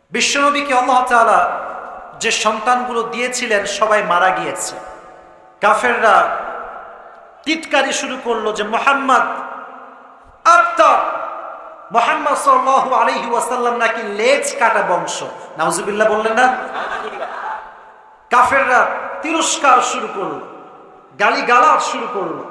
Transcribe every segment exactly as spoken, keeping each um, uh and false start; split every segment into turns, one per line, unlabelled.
বিশ্বনবীকে আল্লাহ তাআলা যে সন্তানগুলো দিয়েছিলেন সবাই মারা গিয়েছে। কাফেররা টিটকারি শুরু করলো যে মুহাম্মদ আত্মা মুহাম্মদ সাল্লাল্লাহু আলাইহি ওয়াসাল্লাম নাকি লেজ কাটা বংশ। নাউজুবিল্লাহ বললেন না? কাফেররা তিরস্কার শুরু করলো, গালিগালাজ শুরু করলো।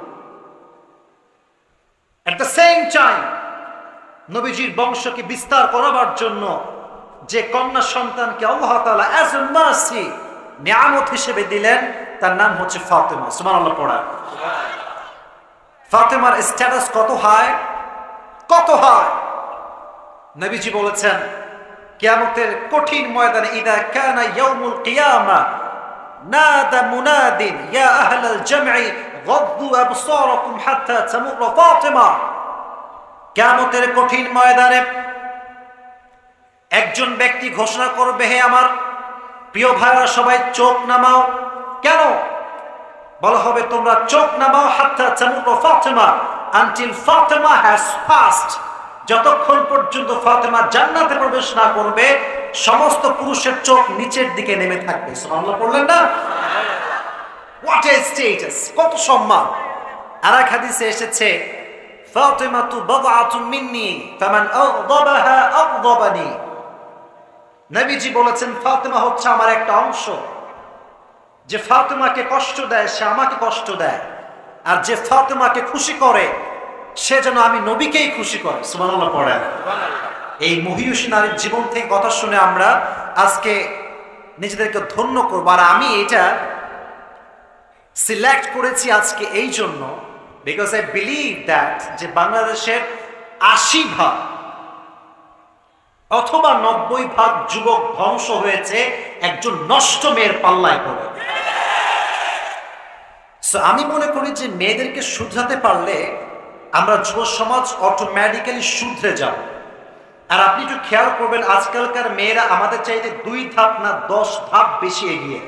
এট দ্য সেম টাইম নবীজির বংশকে বিস্তার করাবার জন্য যে কন্যা সন্তানকে আল্লাহ তাআলা অ্যাজ এ মার্সি নিয়ামত হিসেবে দিলেন তার নাম হচ্ছে ফাতেমা। সুবহানাল্লাহ পড়া। ফাতেমার স্ট্যাটাস কত হাই, কত হাই। নবীজি বলেছেন কিয়ামতের কঠিন ময়দানে ইদা কানা ইয়াউমুল কিয়ামা নাদা মুনাদিন ইয়া আহলাল জামঈ গাদ্দু আবসারাকুম হাত্তা তামুর ফাতেমা। কিয়ামতের কঠিন ময়দানে একজন ব্যক্তি ঘোষণা করবে, হে আমার প্রিয় ভাইরা সবাই চোখ নামাও। কেন? বলা হবে তোমরা চোখ নামাও হাত্তা তামুর Fatima, until Fatima has passed. যতক্ষণ পর্যন্ত ফাতেমা জান্নাতে প্রবেশ না করবে সমস্ত পুরুষের চোখ নিচের দিকে নেমে থাকবে। সুবহানাল্লাহ পড়লেন না? হোয়াট এ স্ট্যাটাস, কত সম্মান। আর এক হাদিসে এসেছে ফাতেমাতু বাদআতুন মিন্নি ফামান আগদাবাহা আগদাবানি। নবীজি বলেছেন ফাতেমা হচ্ছে আমার একটা অংশ। যে ফাতেমাকে কষ্ট দেয় সে আমাকে কষ্ট দেয়, আর যে ফাতেমাকে খুশি করে সে যেন আমি নবীকেই খুশি করে। সুবহানাল্লাহ পড়েন। এই মহিয়সী নারীর জীবন থেকে কথা শুনে আমরা আজকে নিজেদেরকে ধন্য করব। আর আমি এটা সিলেক্ট করেছি আজকে এই জন্য, বিকজ আই বিলিভ দ্যাট যে বাংলাদেশের আশি ভাগ অথবা নব্বই ভাগ যুবক ধ্বংস হয়েছে একজন নষ্ট মেয়ের পাল্লায় পড়ে। সো আমি মনে করি যে মেয়েদেরকে শুধরাতে পারলে আমরা যুব সমাজ অটোমেটিক্যালি শুধরে যাব। আর আপনি একটু খেয়াল করবেন আজকালকার মেয়েরা আমাদের চাইতে দুই ধাপ না দশ ধাপ বেশি এগিয়ে।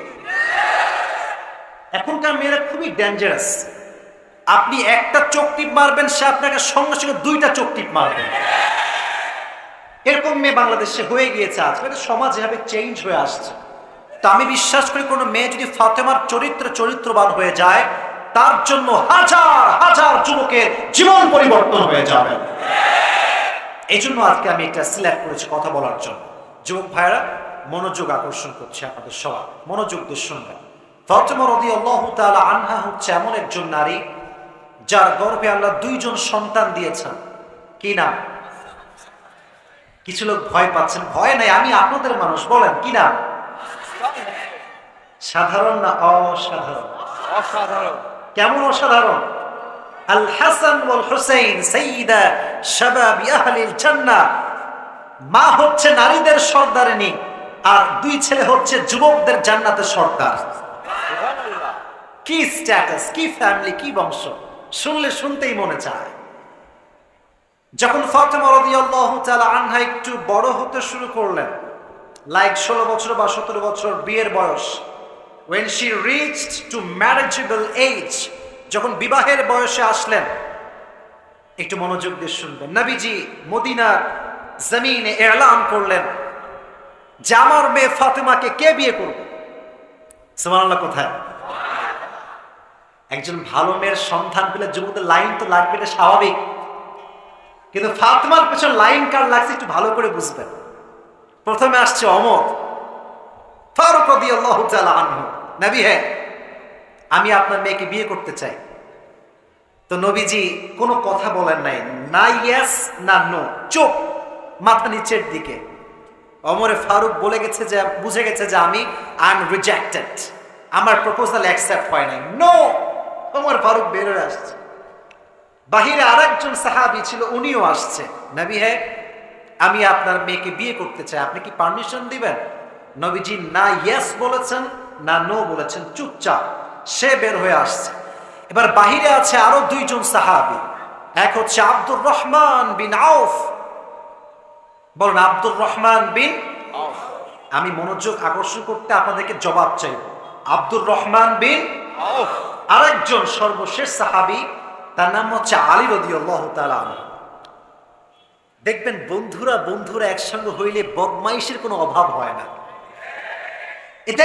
এখনকার মেয়েরা খুবই ডেঞ্জারাস। আপনি একটা চোখ টিপ মারবেন সে আপনাকে সঙ্গে সঙ্গে দুইটা চোখ টিপ মারবেন। এরকম মেয়ে বাংলাদেশে হয়ে গিয়েছে। আজকে সমাজ এভাবে চেঞ্জ হয়ে আসছে। তো আমি বিশ্বাস করি কোনো মেয়ে যদি ফাতেমার চরিত্র চরিত্রবান হয়ে যায় তার জন্য হাজার হাজার যুবকের জীবন পরিবর্তন হয়ে যাবে। এই জন্য আজকে আমি এটা সিলেক্ট করেছি কথা বলার জন্য। যুবক ভাইরা মনোযোগ আকর্ষণ করছে আপনাদের সবার, মনোযোগ দিয়ে শুনবেন। ফাতেমা রাদিয়াল্লাহু তাআলা আনহা হচ্ছে এমন একজন নারী যার গর্ভে আল্লাহ দুইজন সন্তান দিয়েছেন। কি নাম? কিছু লোক ভয় পাচ্ছেন। ভয় নাই, আমি আপনাদের মানুষ। বলেন কি নাম? সাধারণ না অসাধারণ?
অসাধারণ।
কেমন অসাধারণ? আল হাসান ওয়াল হুসাইন সাইয়্যিদা শাবাবি আহলিল জান্নাহ। মা হচ্ছে নারীদের সর্দারিনী আর দুই ছেলে হচ্ছে যুবকদের জান্নাতের সর্দার।
সুবহানাল্লাহ।
কি স্ট্যাটাস, কি ফ্যামিলি, কি বংশ, শুনলে শুনতেই মনে চায়। যখন ফাতেমা রাদিয়াল্লাহু তাআলা আনহা একটু বড় হতে শুরু করলেন, লাইক ষোলো বছর বা সতেরো বছর বিয়ের বয়স, when she reached to marriageable age, যখন বিবাহের বয়সে আসলেন, একটু মনোযোগ দিয়ে শুনবেন। নবীজি মদিনার জমিনে এলান করলেন যে আমার মেয়ে ফাতেমাকে কে বিয়ে করবে। সুবহানাল্লাহ। কোথায়? একজন ভালো মেয়ের সন্ধান পেলে যুবকদের লাইন তো লাগবে, এটা স্বাভাবিক। কিন্তু ফাতেমার পেছনে লাইন কার লাগছে একটু ভালো করে বুঝবেন। প্রথমে আসছে ওমর ফারুক রাদিয়াল্লাহু তাআলা আনহু। নবী, হ্যাঁ আমি আপনার মেয়েকে বিয়ে করতে চাই। তো নবীজি কোনো কথা বলেন নাই, না ইয়েস না নো, চুপ, মাথা নিচের দিকে। ওমরে ফারুক বলে গেছে যে বুঝে গেছে যে আমি আই এম রিজেক্টেড, আমার প্রপোজাল অ্যাকসেপ্ট হয় নাই। নো, ওমর ফারুক বের হয়ে আসছে। বাহিরে আরেকজন সাহাবী ছিল, উনিও আসছে। নবী, হ্যাঁ আমি আপনার মেয়েকে বিয়ে করতে চাই, আপনি কি পারমিশন দিবেন? নবীজি না ইয়েস বলেছেন না নো বলেছেন, চুপচাপ সে বের হয়ে আসছে। এবার বাহিরে আছে আরো দুইজন সাহাবী, এক হচ্ছে আব্দুর রহমান বিন আউফ। বলুন আব্দুর রহমান বিন আউফ। আমি মনোযোগ আকর্ষণ করতে আপনাদেরকে জবাব চাই। আব্দুর রহমান বিন আউফ। আরেকজন সর্বশেষ সাহাবী তার নাম হচ্ছে আলী রাদিয়াল্লাহু তাআলা আনহু। দেখবেন বন্ধুরা বন্ধুরা একসঙ্গে হইলে বদমাইশের কোনো অভাব হয় না। এটা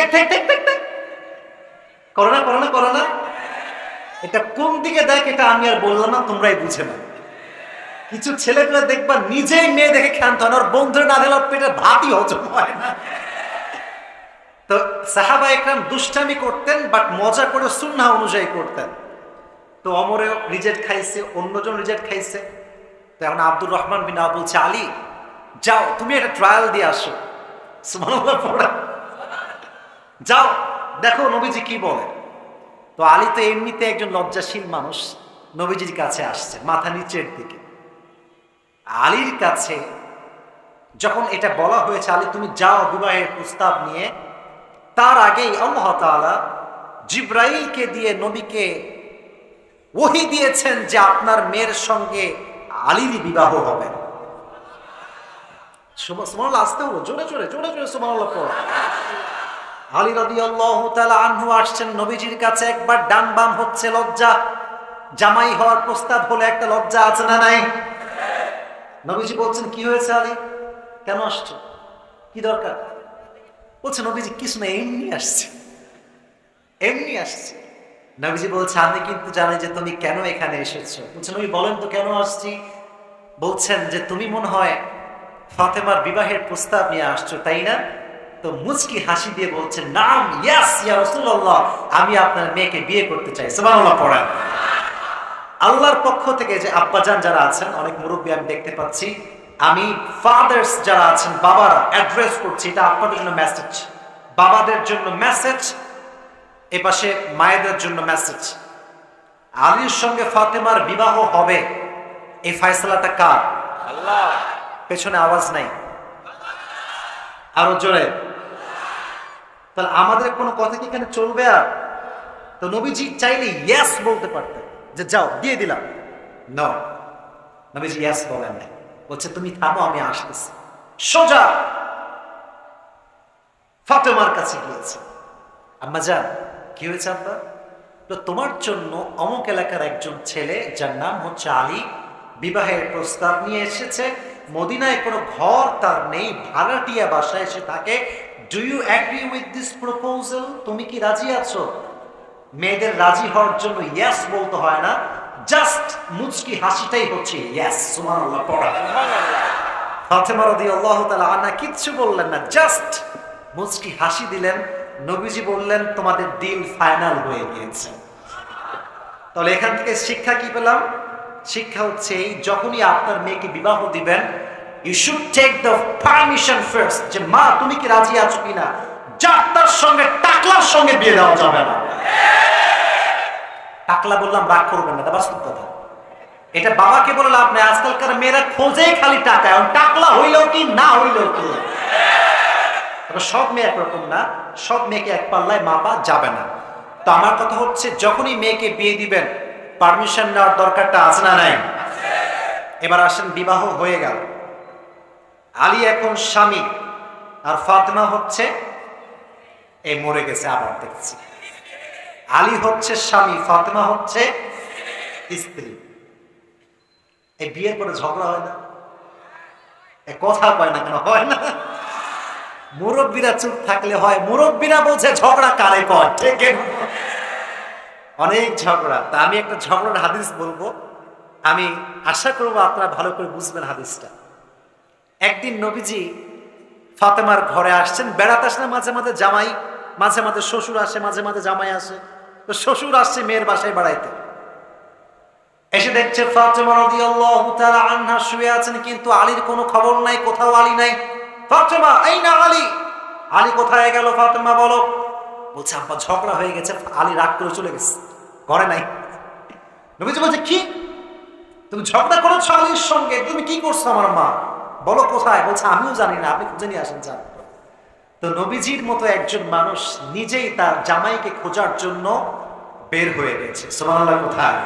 করো না করো না করো না, এটা কোন দিকে দেখ এটা আমি আর বললাম না, তোমরাই বুঝে না। কিছু ছেলেগুলো দেখবা নিজেই মেয়ে দেখে ক্ষান্ত হয়, ওর বন্ধুরা না দিলে পেটের ভাতই হজম হয় না। তো সাহাবা একরাম দুষ্টামি করতেন, বাট মজা করে সুন্নাহ অনুযায়ী করতেন। তো অমরেও রিজেক্ট খাইছে, অন্যজন রিজেক্ট খাইছে। তো এখন আব্দুর রহমান বিন আওফ বলছে, আলী যাও তুমি একটা ট্রায়াল দিয়ে আসো, সুবহানাল্লাহ পড়া, যাও দেখো নবীজি কি বলে। তো আলী তো এমনিতে একজন লজ্জাশীল মানুষ, নবীজির কাছে আসছে মাথা নিচের দিকে। আলীর কাছে যখন এটা বলা হয়েছে, আলী তুমি যাও বিবাহের প্রস্তাব নিয়ে, তার আগেই আল্লাহ তাআলা জিব্রাইলকে দিয়ে নবীকে ওহী দিয়েছেন যে আপনার মেয়ের সঙ্গে আলীর বিবাহ হবে। সুবহানাল্লাহ, আসতে হলো জোরে জোরে জোরে জোরে সুবহানাল্লাহ পড়ো। আলী রাদিয়াল্লাহু তাআলা আনহু আসছেন নবীজির কাছে, একবার ডান বাম হচ্ছে লজ্জা, জামাই হওয়ার প্রস্তাব হলে একটা লজ্জা আছে না নাই? নবীজি বলছেন কি হয়েছে আলী, কেন আসছো, কি দরকার? বলছে নবীজি কিছু না, এমনি আসছে এমনি আসছে। নবীজি বলছে আমি কিন্তু জানি যে তুমি কেন এখানে এসেছো। বলছে নবী বলেন তো কেন আসছি? বলছেন যে তুমি মনে হয় ফাতেমার বিবাহের প্রস্তাব নিয়ে আসছো, তাই না? তো মুচকি হাসি দিয়ে বলছে নাম, ইয়েস ইয়া রাসূলুল্লাহ, আমি আপনার মেয়েকে বিয়ে করতে চাই। সুবহানাল্লাহ পড়েন। আল্লাহর পক্ষ থেকে যে আব্বাজান যারা আছেন, অনেক মুরব্বী আমি দেখতে পাচ্ছি, আমি ফাদার্স যারা আছেন বাবারা অ্যাড্রেস করছি, এটা আপনাদের জন্য মেসেজ, বাবাদের জন্য মেসেজ, এপাশে মায়েদের জন্য মেসেজ। আলীর সঙ্গে ফাতেমার বিবাহ হবে, এই ফয়সালাটা কার?
আল্লাহ।
পেছনে আওয়াজ নাই, আরো জোরে। তাহলে আমাদের কোনো কথা কি এখানে চলবে? আর তো নবীজি চাইলে ইয়েস বলতে পারতেন যে যাও দিয়ে দিলাম, নো, নবীজি ইয়েস বলেন না, বলছে তুমি থামো আমি আসতেছি। সোজা ফাতেমার কাছে গিয়েছে, আম্মা জান কি হয়েছে আব্বা? তো তোমার জন্য অমুক এলাকার একজন ছেলে যার নাম হচ্ছে আলী বিবাহের প্রস্তাব নিয়ে এসেছে, মদিনায় কোনো ঘর তার নেই, ভাড়াটিয়া বাসায় এসে থাকে। Do you agree with this proposal? তুমি কি রাজি আছো? মেয়েদের রাজি হওয়ার জন্য ইয়েস বলতে হয় না, জাস্ট মুচকি হাসিটাই হচ্ছে ইয়েস। সুবহানাল্লাহ পড়া। ফাতেমা রাদিয়াল্লাহু তাআলা আনহা কিচ্ছু বললেন না, জাস্ট মুচকি হাসি দিলেন। নবীজি বললেন তোমাদের ডিল ফাইনাল হয়ে গিয়েছে। তাহলে এখান থেকে শিক্ষা কি পেলাম? শিক্ষা হচ্ছে এই, যখনই আপনার মেয়েকে বিবাহ দিবেন, you should take the permission first, যে মা তুমি কি রাজি আছো কিনা। যার সঙ্গে টাকলার সঙ্গে বিয়ে দেওয়া যাবে না। টাকলা বললাম রাগ করবেন না, বাস্তব কথা। এটা বাবাকে বলে লাভ নেই, আজকালকার মেয়েরা খোঁজে খালি টাকা, টাকলা হইলেও কি না হইলেও কি। সব মেয়ে একরকম না, সব মেয়েকে এক পাল্লায় মাপা যাবে না। তো আমার কথা হচ্ছে যখনই মেয়েকে বিয়ে দিবেন পারমিশন নেওয়ার দরকারটা আছে না নাই? এবার আসেন, বিবাহ হয়ে গেল, আলী এখন স্বামী আর ফাতেমা হচ্ছে এই মরে গেছে, আবার দেখছি আলী হচ্ছে স্বামী, ফাতেমা হচ্ছে স্ত্রী। এই বিয়ের পরে ঝগড়া হয় না? কথা কয় না কেন? হয় না? মুরব্বীরা চুপ থাকলে হয়, মুরব্বীরা বলছে ঝগড়া কারে কয়, ঠিক অনেক ঝগড়া। তা আমি একটা ঝগড়ার হাদিস বলবো, আমি আশা করবো আপনারা ভালো করে বুঝবেন হাদিসটা। একদিন নবীজি ফাতেমার ঘরে আসছেন, বেড়াতে আসেন মাঝে মাঝে জামাই, মাঝে মাঝে শ্বশুর আসে, মাঝে মাঝে জামাই আসে। তো শ্বশুর আসছে মেয়ের বাসায় বেড়াইতে, এসে দেখছে ফাতেমা রাদিয়াল্লাহু তাআলা আনহা শুয়ে আছেন, কিন্তু আলীর কোনো খবর নাই, কোথাও আলী নাই। ফাতেমা আইনা আলী, আলী কোথায় গেল? ফাতেমা বলো। বলছে আব্বা ঝগড়া হয়ে গেছে, আলী রাগ করে চলে গেছে, ঘরে নাই। নবীজি বলছে কি তুমি ঝগড়া করেছো আলীর সঙ্গে? তুমি কি করছো আমার মা? বলো কোথায়? বলছে আমিও জানি না, আপনি খুঁজে নিয়ে আসেন যান। তো নবীজির মতো একজন মানুষ নিজেই তার জামাইকে খোঁজার জন্য বের হয়ে গেছে। সুবহানাল্লাহ। কোথায়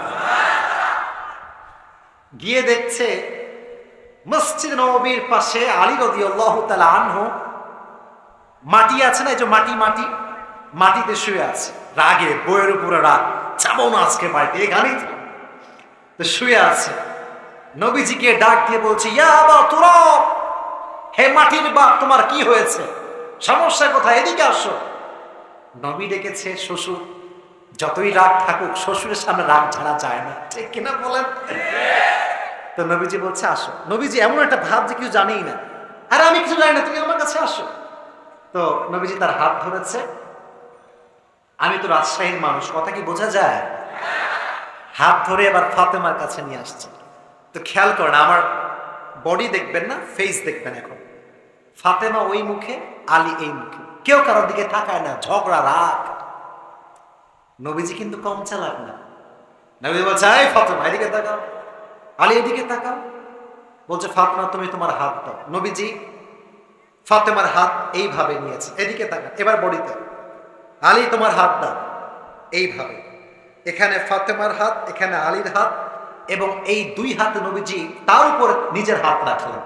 গিয়ে দেখছে মসজিদ নববীর পাশে আলী রাদিয়াল্লাহু তাআলা আনহু মাটি আছে না, এই যে মাটি মাটি মাটিতে শুয়ে আছে, রাগে বইয়ের উপরে রাগ, যাবো না আজকে বাড়িতে, এখানেই তো শুয়ে আছে। নবীজিকে ডাক দিয়ে বলছে, ইয়া আবা তুরাব, হে মাটির বাপ, তোমার কি হয়েছে, সমস্যা কোথায়, এদিকে আসো। নবী ডেকেছে শ্বশুর, যতই রাগ থাকুক শ্বশুরের সামনে রাগ ঝাড়া যায় না, ঠিক কিনা বলেন? তো নবীজি বলছে আসো। নবীজি এমন একটা ভাব যে কিছু জানেই না, আরে আমি কিছু জানি না, তুমি আমার কাছে আসো। তো নবীজি তার হাত ধরেছে। আমি তো রাজশাহীর মানুষ, কথা কি বোঝা যায়? হাত ধরে এবার ফাতেমার কাছে নিয়ে আসছে। তো খেয়াল করেন, আমার বডি দেখবেন না, ফেস দেখবেন। এখন ফাতেমা ওই মুখে, আলী এই মুখে, কেউ কারোর দিকে তাকায় না, ঝগড়া রাগ। নবীজি কিন্তু কম চালাক না। নবীজি বলছে, এই ফাতেমা এদিকে তাকাও, আলী এদিকে তাকাও। বলছে, ফাতেমা তুমি তোমার হাত দাও। নবীজি ফাতেমার হাত এইভাবে নিয়েছে, এদিকে তাকান, এবার বডিতে। আলী তোমার হাত দাও, এইভাবে। এখানে ফাতেমার হাত, এখানে আলীর হাত, এবং এই দুই হাতে নবীজি তার উপরে নিজের হাত রাখলেন।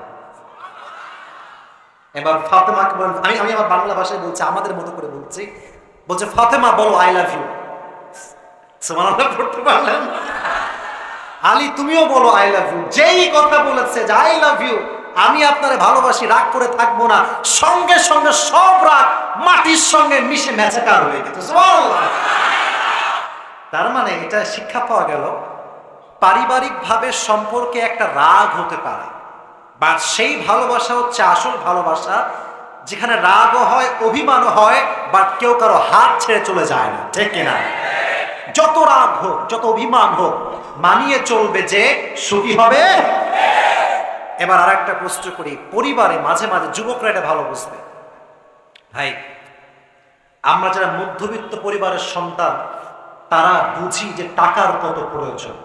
এবার ফাতেমাকে বলেন, আমি আমি আমার বাংলা ভাষায় বলছি, আমাদের মতো করে বলছি। বলছে, ফাতেমা বলো আই লাভ ইউ। সুবহানাল্লাহ পড়তে পারলেন? আলী তুমিও বলো আই লাভ ইউ। যেই কথা বলেছে যে আই লাভ ইউ, আমি আপনারে ভালোবাসি, রাগ করে থাকবো না, সঙ্গে সঙ্গে সব রাগ মাটির সঙ্গে মিশে মেচাকার হয়ে গেছে। সুবহানাল্লাহ। তার মানে এটা শিক্ষা পাওয়া গেল, পারিবারিক ভাবে সম্পর্কে একটা রাগ হতে পারে, বাট সেই ভালোবাসা হচ্ছে আসল ভালোবাসা, যেখানে রাগও হয়, অভিমানও হয়, বাট কেউ কারো হাত ছেড়ে চলে যায় না, ঠিক কিনা? যত রাগ হোক, যত অভিমান হোক, মানিয়ে চলবে যে সুখী হবে। এবার আর একটা প্রশ্ন করি, পরিবারে মাঝে মাঝে যুবকরা এটা ভালো বুঝবে। ভাই, আমরা যারা মধ্যবিত্ত পরিবারের সন্তান, তারা বুঝি যে টাকার কত প্রয়োজন।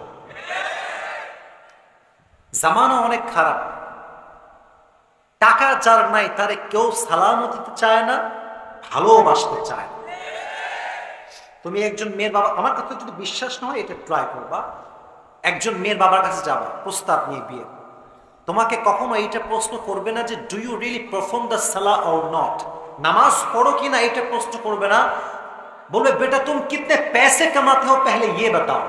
জামানা অনেক খারাপ, টাকা যার নাই তারে কেউ সালামও দিতে চায় না, ভালোবাসতে চায় না। তুমি একজন মেয়ের বাবা, আমার কথা যদি বিশ্বাস না হয় এটা ট্রাই করবা, একজন মেয়ের বাবার কাছে যাবা প্রস্তাব নিয়ে বিয়ে, তোমাকে কখনো এইটা প্রশ্ন করবে না যে do you really perform the salah or not, নামাজ পড়ো কিনা এটা প্রশ্ন করবে না, বলবে বেটা তুম কিতনে पैसे कमाते हो पहले ये बताओ।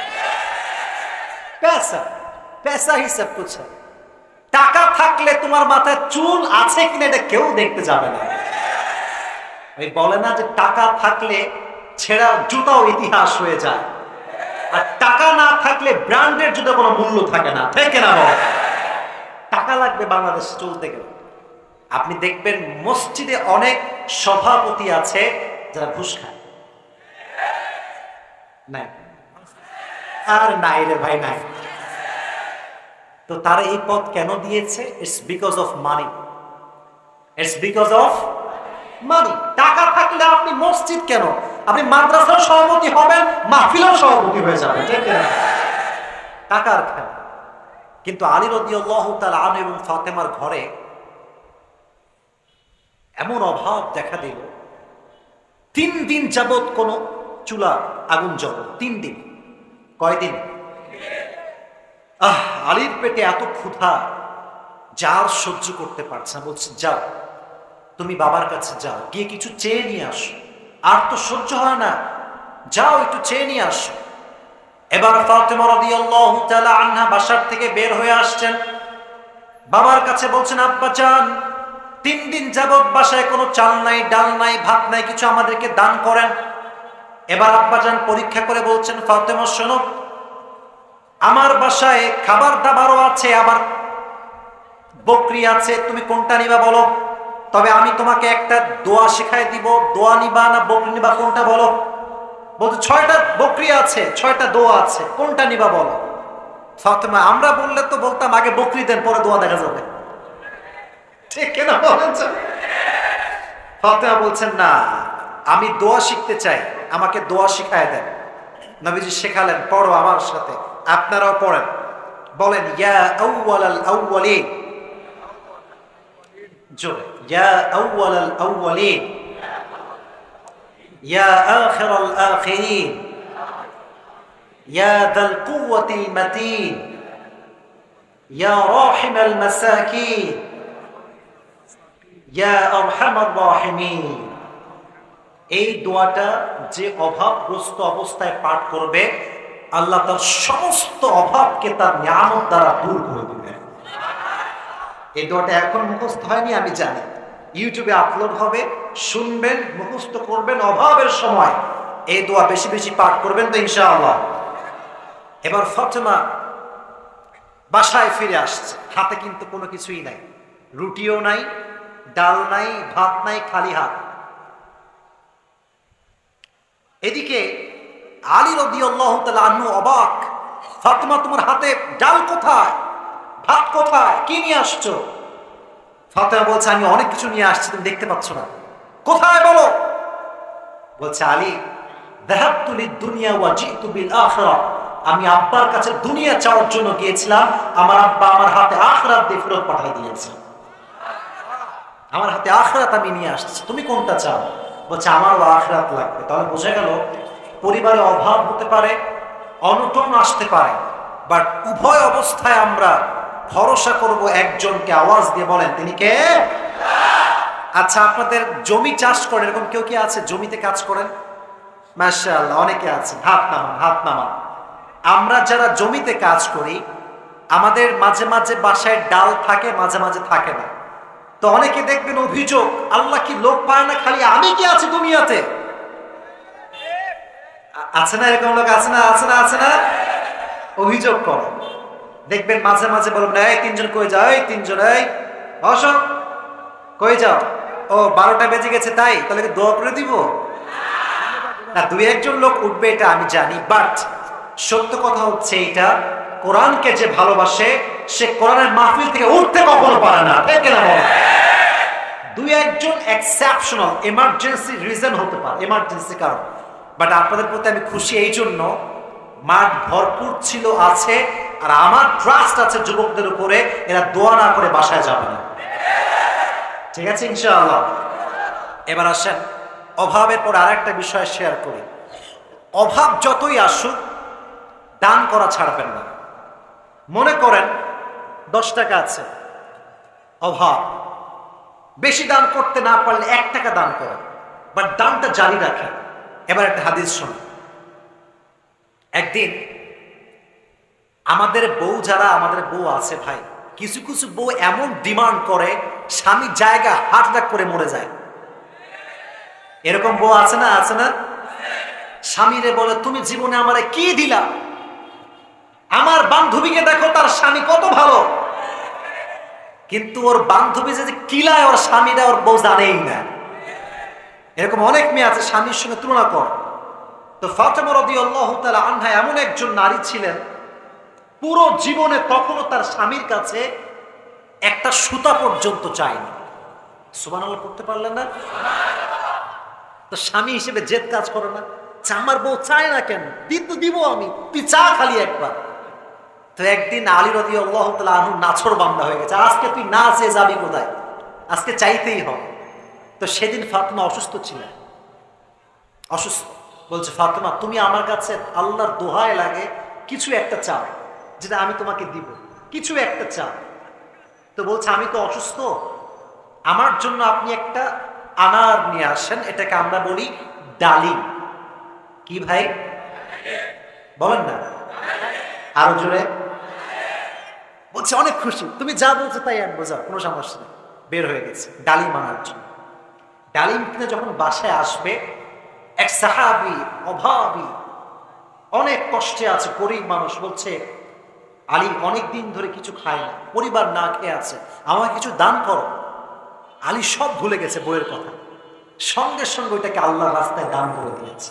पैसा पैसा ही सब कुछ है। টাকা থাকলে তোমার মাথায় চুল আছে কিনা এটা কেউ দেখতে যাবে না। এই বলে না যে টাকা থাকলে ছেঁড়া জুতাও ইতিহাস হয়ে যায়, আর টাকা না থাকলে ব্র্যান্ডের জুতো কোনো মূল্য থাকে না, ঠিক না? টাকা লাগবে বাংলাদেশ চলতে গেলে। আপনি দেখবেন মসজিদে অনেক সভাপতি আছে যারা ঘুষ খায়। নাই আর নাই রে ভাই, নাই। তো তারা এই পদ কেন দিয়েছে? It's because of money, it's because of money. টাকা থাকলে আপনি মসজিদ কেন, আপনি মাদ্রাসার সভাপতি হবেন, মাহফিলের সভাপতি হয়ে যাবেন, ঠিক না? টাকার খেলা। কিন্তু আলী রাদিয়াল্লাহু তাআলা আনহু এবং ফাতেমার ঘরে এমন অভাব দেখা দিল, তিন দিন যাবৎ কোন চুলা আগুন জ্বল, তিন দিন। কয়দিন? আহ আলীর পেটে এত ক্ষুধা, যার সহ্য করতে পারছে না, বলছে যাও তুমি বাবার কাছে যাও, গিয়ে কিছু চেয়ে নিয়ে আসো, আর তো সহ্য হয় না, যাও একটু চেয়ে নিয়ে আসো। এবার ফাতেমা রাদিয়াল্লাহু তাআলা আনহা বাসার থেকে বের হয়ে আসছেন, বাবার কাছে বলছেন, আব্বা জান, তিন দিন যাবৎ বাসায় কোনো চাল নাই, ডাল নাই, ভাত নাই, কিছু আমাদেরকে দান করেন। এবার আব্বা জান পরীক্ষা করে বলছেন, ফাতেমা শোনো, আমার বাসায় খাবার দাবারও আছে, আবার বকরি আছে, তুমি কোনটা নিবা বলো, তবে আমি তোমাকে একটা দোয়া শেখাই দিব, দোয়া নিবা না বকরি নিবা কোনটা বলো? বলতে ছয়টা বকরি আছে, ছয়টা দোয়া আছে, কোনটা নিবা বলো? ফাতেমা, আমরা বললে তো বলতাম আগে বকরি দেন পরে দোয়া দেখা যাবে, ঠিক কিনা বলেছেন? ফাতেমা বলছেন, না আমি দোয়া শিখতে চাই, আমাকে দোয়া শিখায় দেন। নবীজি শেখালেন, পড়ো আমার সাথে, আপনারাও পড়েন। বলেন, ইয়া আউয়ালাল আউয়ালিন, জোরে, ইয়া আউয়ালাল আউয়ালিন, ইয়া আখিরাল আখিরিন, ইয়া যাল কুওয়াতিল মাতিন, ইয়া রাহিমাল মাসাকিন, ইয়া আরহামার রাহিমিন। এই দোয়াটা যে অভাবগ্রস্ত অবস্থায় পাঠ করবে, আল্লাহ তার সমস্ত অভাবকে তার নিয়ামত দ্বারা দূর করে দিবেন। এই দোয়াটা এখন মুখস্থ হয়নি আমি জানি, ইউটিউবে আপলোড হবে, শুনবেন, মুখস্থ করবেন। অভাবের সময় এই দোয়া বেশি বেশি পাঠ করবেন তো ইনশাআল্লাহ। এবার ফাতেমা বাসায় ফিরে আসছে, হাতে কিন্তু কোনো কিছুই নাই, রুটিও নাই, ডাল নাই, ভাত নাই, খালি হাত। এদিকে আলী রাদিয়াল্লাহু তাআলা আনহু অবাক, ফাতেমা তোমার হাতে ডাল কোথায়, ভাত কোথায়, কি নিয়ে আসছো? ফাতেমা বলছে আমি অনেক কিছু নিয়ে আসছি, তুমি দেখতে পাচ্ছ না, কোথায় বলো? বলছে আলী যাহাবতু লিদ-দুনিয়া ওয়া জিতু বিল আখিরাহ, আমি আব্বার কাছে দুনিয়া চাওয়ার জন্য গিয়েছিলাম, আমার আব্বা আমার হাতে আখিরাত দিয়ে ফেরত পাঠিয়ে দিয়েছে, আমার হাতে আখিরাত আমি নিয়ে আসছি, তুমি কোনটা চাও? বলছে আমারও আখিরাত লাগবে। তাহলে বোঝা গেল পরিবারে অভাব হতে পারে, অনটন আসতে পারে, বাট উভয় অবস্থায় আমরা ভরসা করব একজনকে। আওয়াজ দিয়ে বলেন তিনি কে? আচ্ছা, আপনাদের জমি চাষ করেন, এরকম কেউ কি আছে জমিতে কাজ করেন? মাশাআল্লাহ, অনেকে আছেন, হাত নামান, হাত নামান। আমরা যারা জমিতে কাজ করি, আমাদের মাঝে মাঝে বাসায় ডাল থাকে, মাঝে মাঝে থাকে না। তো অনেকে দেখবেন অভিযোগ, আল্লাহ কি লোক পায় না, খালি আমি কি আছি দুনিয়াতে? আছে না এরকম লোক? আছে না? আছে না? আছে না? অভিযোগ করে। দেখবেন মাঝে মাঝে বলবেন এই তিনজন কই যাও, এই তিনজন, এই বসো, কই যাও? ও বারোটা বেজে গেছে তাই, তাহলে কি দোয়া করে দিব না? দুই একজন লোক উঠবে এটা আমি জানি, বাট সত্য কথা হচ্ছে এইটা, কোরআনকে যে ভালোবাসে সে কোরআনের মাহফিল থেকে উঠতে কখনো পারে না, ঠিক না? দুই একজন এক্সেপশনাল এমার্জেন্সি রিজন হতে পারে, এমার্জেন্সি কারণ। বাট আপনাদের প্রতি আমি খুশি এই জন্য, মাঠ ভরপুর ছিল, আছে, আর আমার ট্রাস্ট আছে যুবকদের উপরে, এরা দোয়া না করে বাসায় যাবে না, ঠিক আছে ইনশাআল্লাহ। এবার আসেন অভাবের পর আরেকটা বিষয় শেয়ার করি। অভাব যতই আসুক দান করা ছাড়বেন না। মনে করেন দশ টাকা আছে, অভাব, বেশি দান করতে না পারলে এক টাকা দান করেন, বাট দানটা জারি রাখেন। এবার একটা হাদিস শোনেন। একদিন আমাদের বউ, যারা আমাদের বউ আছে ভাই, কিছু কিছু বউ এমন ডিমান্ড করে স্বামীর জায়গা হার্ট অ্যাটাক করে মরে যায়। এরকম বউ আছে না? আছে না? স্বামীরে বলে তুমি জীবনে আমারে কি দিলা, আমার বান্ধবীকে দেখো তার স্বামী কত ভালো, কিন্তু ওর বান্ধবী যে কিলায় ওর স্বামীরা ওর বউ জানেই না। এরকম অনেক মেয়ে আছে, স্বামীর সঙ্গে তুলনা কর। তো ফাতেমা রাদিয়াল্লাহু তাআলা আনহা এমন একজন নারী ছিলেন, পুরো জীবনে কখনো তার স্বামীর কাছে একটা সুতা পর্যন্ত চায়নি। সুবহানাল্লাহ পড়তে পারলেন না? তো স্বামী হিসেবে জেদ কাজ করে না, আমার বউ চায় না কেন, দিতে দিব আমি, তুই চা খালি একবার। তো একদিন আলী রাদিয়াল্লাহু তাআলা আনহু নাছর বান্দা হয়ে গেছে, আজকে তুই না চেয়ে যাবি কোথায়, আজকে চাইতেই হবে। তো সেদিন ফাতেমা অসুস্থ ছিলেন, অসুস্থ। বলছে ফাতেমা তুমি আমার কাছে আল্লাহর দোহায় লাগে কিছু একটা চাও, যেটা আমি তোমাকে দিব, কিছু একটা চাও। তো বলছে আমি তো অসুস্থ, আমার জন্য আপনি একটা আনার নিয়ে আসেন, এটাকে আমরা বলি ডালিম। কি ভাই বলেন না আরো জোরে? বলছে অনেক খুশি, তুমি যা বলছো তাই আনবো, যাও, কোনো সমস্যা নেই। বের হয়ে গেছে ডালিম আনার জন্য। ডালিম কিনে যখন বাসায় আসবে, এক সাহাবী অভাবী, অনেক কষ্টে আছে, গরিব মানুষ, বলছে আলী অনেক দিন ধরে কিছু খায় না, পরিবার না খেয়ে আছে, আমাকে কিছু দান করো। আলী সব ভুলে গেছে বইয়ের কথা, সঙ্গে সঙ্গে ওইটাকে আল্লাহর রাস্তায় দান করে দিয়েছে।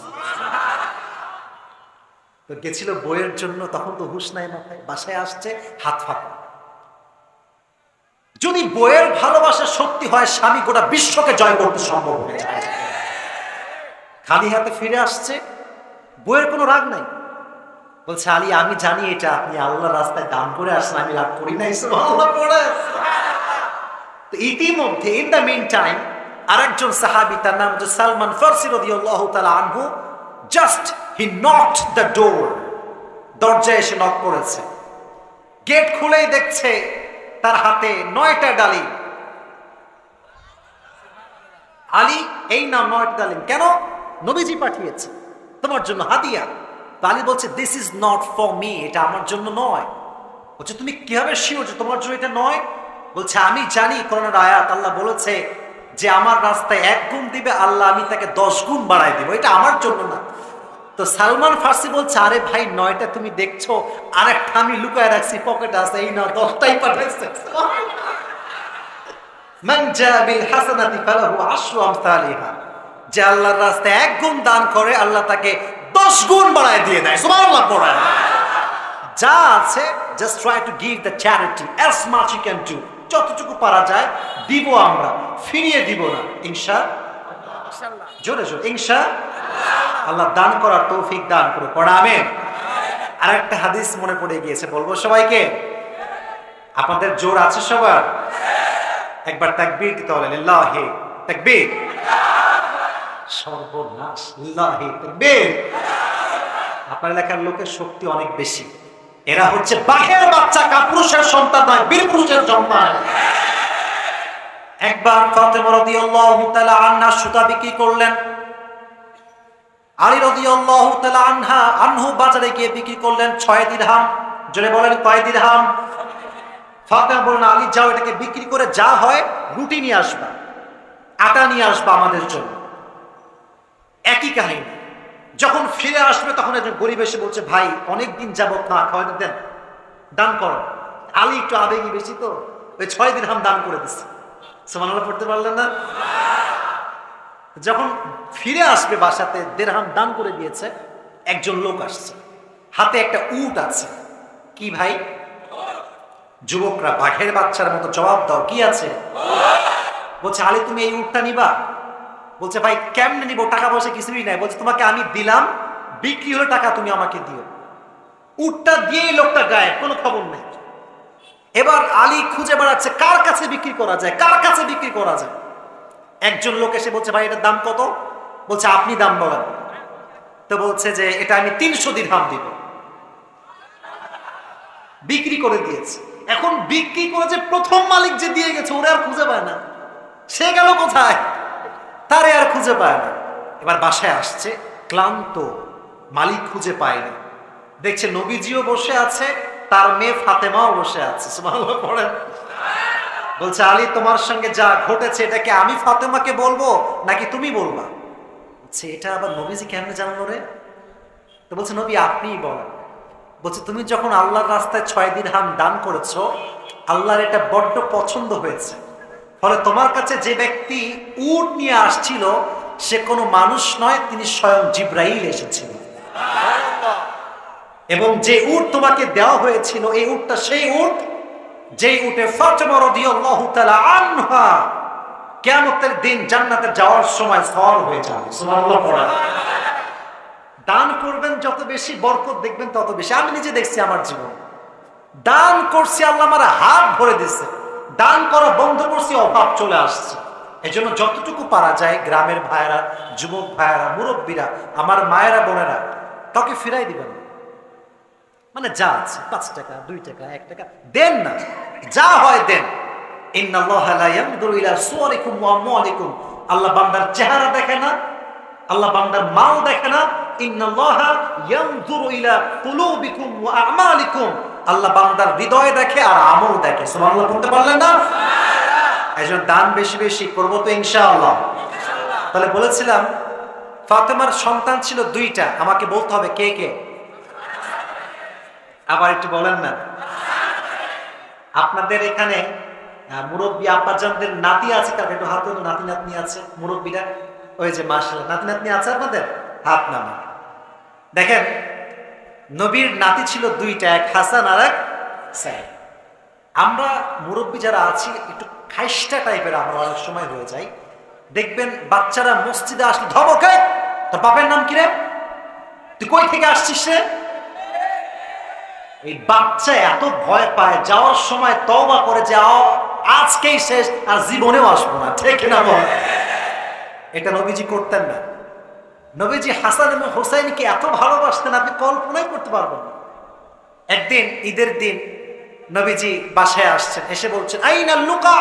তো গেছিল বইয়ের জন্য, তখন তো হুঁশ নাই মাথায়, বাসায় আসছে হাত ফাঁকা। যদি বইয়ের ভালোবাসা সত্যি হয়, স্বামী গোটা বিশ্বকে জয় করতে সম্ভব হয়ে যায়। খালি হাতে ফিরে আসছে, বইয়ের কোনো রাগ নাই। বলছে আলী আমি জানি এটা আপনি আল্লাহর রাস্তায় দান করে আসেন, আমি রাগ করি নাই। সুবহানাল্লাহ পড়ে। তো ইতিমধ্যে ইন দ্য মিন টাইম আরেকজন সাহাবী, তার নাম হচ্ছে সালমান ফারসি রাদিয়াল্লাহু তাআলা আনহু, just he knocked the door, দরজায় এসে নক করেছে। গেট খুলেই দেখছে তার হাতে নয়টা ডালিম। আলী এই নাম নয়টা ডালিম কেন? নবীজি পাঠিয়েছে তোমার জন্য হাদিয়া। আলী বলছে this is not for me, এটা আমার জন্য নয়। বলছে তুমি কিভাবে শিওর যে তোমার জন্য এটা নয়? বলছে আমি জানি কোরআনের আয়াত আল্লাহ বলেছে যে আমার রাস্তায় এক গুণ দিবে আল্লাহ, আমি তাকে দশ গুণ বাড়াই দিব, এটা আমার জন্য না। তো সালমান ফার্সি বলছে আরে ভাই নয়টা তুমি দেখছো, আর একটা আমি লুকায় রাখছি পকেটে আছে, এই না দশটাই পাঠাইছে। মান জা বিল হাসানাতি ফালাহু আশরু আমসালিহা, যে আল্লাহর রাস্তায় এক গুণ দান করে আল্লাহ তাকে দশ গুণ বাড়ায় দিয়ে দেয়। সুবহানাল্লাহ পড়া যা আছে just try to give the charity as much you can do, যতটুকু পারা যায় দিব, আমরা ফিরিয়ে দিব না ইনশাআল্লাহ। জোরে জোরে ইনশাআল্লাহ। আল্লাহ দান করার তৌফিক দান করে পড়া আমিন। আর একটা হাদিস মনে পড়ে গিয়েছে, বলবো সবাইকে? আপনাদের জোর আছে সবার? একবার তাকবীর দিতে হবে, লিল্লাহি তাকবীর। সর্বনাশ, লিল্লাহি তাকবীর। আপনার এলাকার লোকের শক্তি অনেক বেশি, এরা হচ্ছে বাঘের বাচ্চা, কাপুরুষের সন্তান নয়, বীর পুরুষের সন্তান। একবার ফাতেমা রাদিয়াল্লাহু তাআলা আনহা সুতা বিক্রি করলেন, আলী রাদিয়াল্লাহু তাআলা আনহা আনহু বাজারে গিয়ে বিক্রি করলেন ছয় দিরহাম। জোরে বলেন কয় দিরহাম? ফাতেমা বললেন আলী যাও এটাকে বিক্রি করে যা হয় রুটি নিয়ে আসবা, আটা নিয়ে আসবা আমাদের জন্য। একই কাহিনী, যখন ফিরে আসবে তখন একজন গরিব এসে বলছে ভাই অনেকদিন যাবত না খাওয়া দেন, দান করেন। আলী একটু আবেগী বেশি তো, ওই ছয় দিরহাম দান করে দিচ্ছে। সুবহানাল্লাহ পড়তে পারলেন না? যখন ফিরে আসবে বাসাতে দিরহাম দান করে দিয়েছে, একজন লোক আসছে, হাতে একটা উট আছে। কি ভাই? যুবকরা বাঘের বাচ্চার মতো জবাব দাও, কি আছে? বলছে আলী তুমি এই উটটা নিবা? বলছে ভাই কেমনে নিব, টাকা পয়সা কিছুই নাই। বলছে তোমাকে আমি দিলাম, বিক্রি হলে টাকা তুমি আমাকে দিও। উটটা দিয়ে লোকটা গায়েব, কোনো খবর নেই। এবার আলী খুঁজে বেড়াচ্ছে কার কাছে বিক্রি করা যায়, কার কাছে বিক্রি করা যায়। একজন লোক এসে বলছে ভাই এটার দাম কত? বলছে আপনি দাম বলেন। তো বলছে যে এটা আমি তিনশো দিরহাম দিব। বিক্রি করে দিয়েছে। এখন বিক্রি করে যে প্রথম মালিক যে দিয়ে গেছে ওরা আর খুঁজে পায় না, সে গেল কোথায়, তারে আর খুঁজে পায় না। এবার বাসায় আসছে ক্লান্ত, মালিক খুঁজে পায়নি। দেখছে নবীজিও বসে আছে, তার মেয়ে ফাতেমাও বসে আছে। সুবহানাল্লাহ পড়েন। বলছে আলী তোমার সঙ্গে যা ঘটেছে এটাকে আমি ফাতেমাকে বলবো নাকি তুমি বলবা? বলছে এটা আবার নবীজি কেমনে জানলো রে? তো বলছে নবী আপনিই বলেন। বলছে তুমি যখন আল্লাহর রাস্তায় ছয় দিরহাম দান করেছো, আল্লাহর এটা বড্ড পছন্দ হয়েছে, ফলে তোমার কাছে যে ব্যক্তি উট নিয়ে আসছিল সে কোনো মানুষ নয়, তিনি স্বয়ং জিব্রাইল এসেছিল। এবং যে উট তোমাকে দেওয়া হয়েছিল এই উটটা সেই উট যেই উটে ফাতেমা রাদিয়াল্লাহু তাআলা আনহা কিয়ামতের দিন জান্নাতে যাওয়ার সময় সওয়ার হয়ে যাবে। সুবহানাল্লাহ পড়া। দান করবেন যত বেশি বরকত দেখবেন তত বেশি। আমি নিজে দেখছি আমার জীবন, দান করছি আল্লাহ আমার হাত ভরে দিচ্ছে, দান করা বন্ধ করছি অভাব চলে আসছে। এই জন্য যতটুকু পারা যায় গ্রামের ভাইয়েরা, যুবক ভাইয়েরা, মুরব্বীরা, আমার মায়েরা, বোনেরা, তাকে ফিরাই দিবেন। মানে যা আছে পাঁচ টাকা, দুই টাকা, এক টাকা দেন না, যা হয় দেন। ইন্নাল্লাহা লা ইয়ানজুরু ইলা সুওয়ারিকুম ওয়া আমওয়ালিকুম, আল্লাহ বান্দার চেহারা দেখে না, আল্লাহ বান্দার মাল দেখে না। ইন্নাল্লাহা ইয়ানজুরু ইলা কুলুবিকুম ওয়া আমালিকুম, আল্লাহ বান্দার হৃদয় দেখে আর আমল দেখে। সুবহানাল্লাহ বলতে পারলেন না? এইজন্য দান বেশি বেশি করব তো ইনশাআল্লাহ। তাহলে বলেছিলাম ফাতেমার সন্তান ছিল দুইটা, আমাকে বলতে হবে কে কে। আবার একটু বলেন না। আপনাদের এখানে মুরব্বী আব্বাজানদের নাতি আছে কার? একটু হাত তোলেন। নাতি নাতনি আছে মুরব্বীরা? ওই যে মাশাআল্লাহ, নাতি নাতনি আছে আপনাদের? হাত নামান। দেখেন নবীর নাতি ছিল দুইটা, এক হাসান আর এক হুসাইন। আমরা মুরব্বী যারা আছি একটু খাইস্টা টাইপের আমরা অনেক সময় হয়ে যাই। দেখবেন বাচ্চারা মসজিদে আসলে ধমকে, তোর বাপের নাম কি রে, তুই কই থেকে আসছিস রে? এই বাচ্চা এত ভয় পায়, যাওয়ার সময় তওবা করে যাও আজকেই শেষ, আর জীবনেও আসবো না। ঠিক না বল? এটা নবীজি করতেন না। নবীজি হাসান এবং হোসাইনকে এত ভালোবাসতেন আপনি কল্পনাই করতে পারবেন না। একদিন ঈদের দিন নবীজি বাসায় আসছেন, এসে বলছেন আইনা লুকা,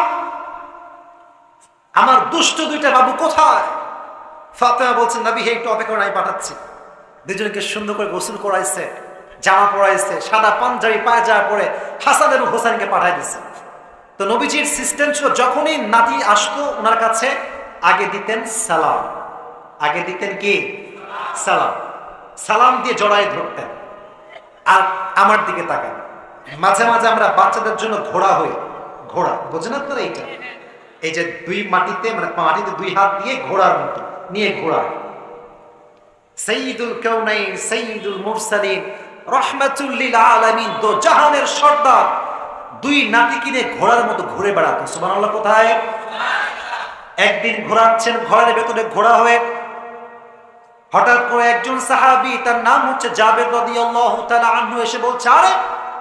আমার দুষ্ট দুইটা বাবু কোথায়? ফাতেমা বলছেন নবী হে একটু অপেক্ষা করে, আমি পাঠাচ্ছি। দুজনকে সুন্দর করে গোসল করাইছে, জামা পরাইছে, সাদা পাঞ্জাবি পায়জামা পরে হাসান এবং হোসেনকে পাঠাই দিছে। তো নবীজির সিস্টেম ছিল যখনই নাতি আসতো ওনার কাছে আগে দিতেন সালাম, আগে দিতেন কি সালাম, সালাম দিয়ে জড়াই ধরতেন। আর আমার দিকে তাকান, মাঝে মাঝে আমরা বাচ্চাদের জন্য ঘোড়া হই, ঘোড়া বোঝেন আপনারা এইটা, এই যে দুই মাটিতে মানে মাটিতে দুই হাত দিয়ে ঘোড়ার মতো নিয়ে ঘোড়া। সাইয়্যিদুল কাউনাইন সাইয়্যিদুল মুরসালিন রাহমাতুল লিল আলামিন, দো জাহানের সর্দার, দুই নাতি কিনে ঘোড়ার মতো ঘুরে বেড়াতো। সুবহানাল্লাহ। কোথায়? একদিন ঘোরাচ্ছেন ঘরের ভেতরে ঘোড়া হয়ে, হঠাৎ করে একজন সাহাবী তার নাম হচ্ছে জাবের রাদিয়াল্লাহু তাআলা আনহু এসে বলছে, আরে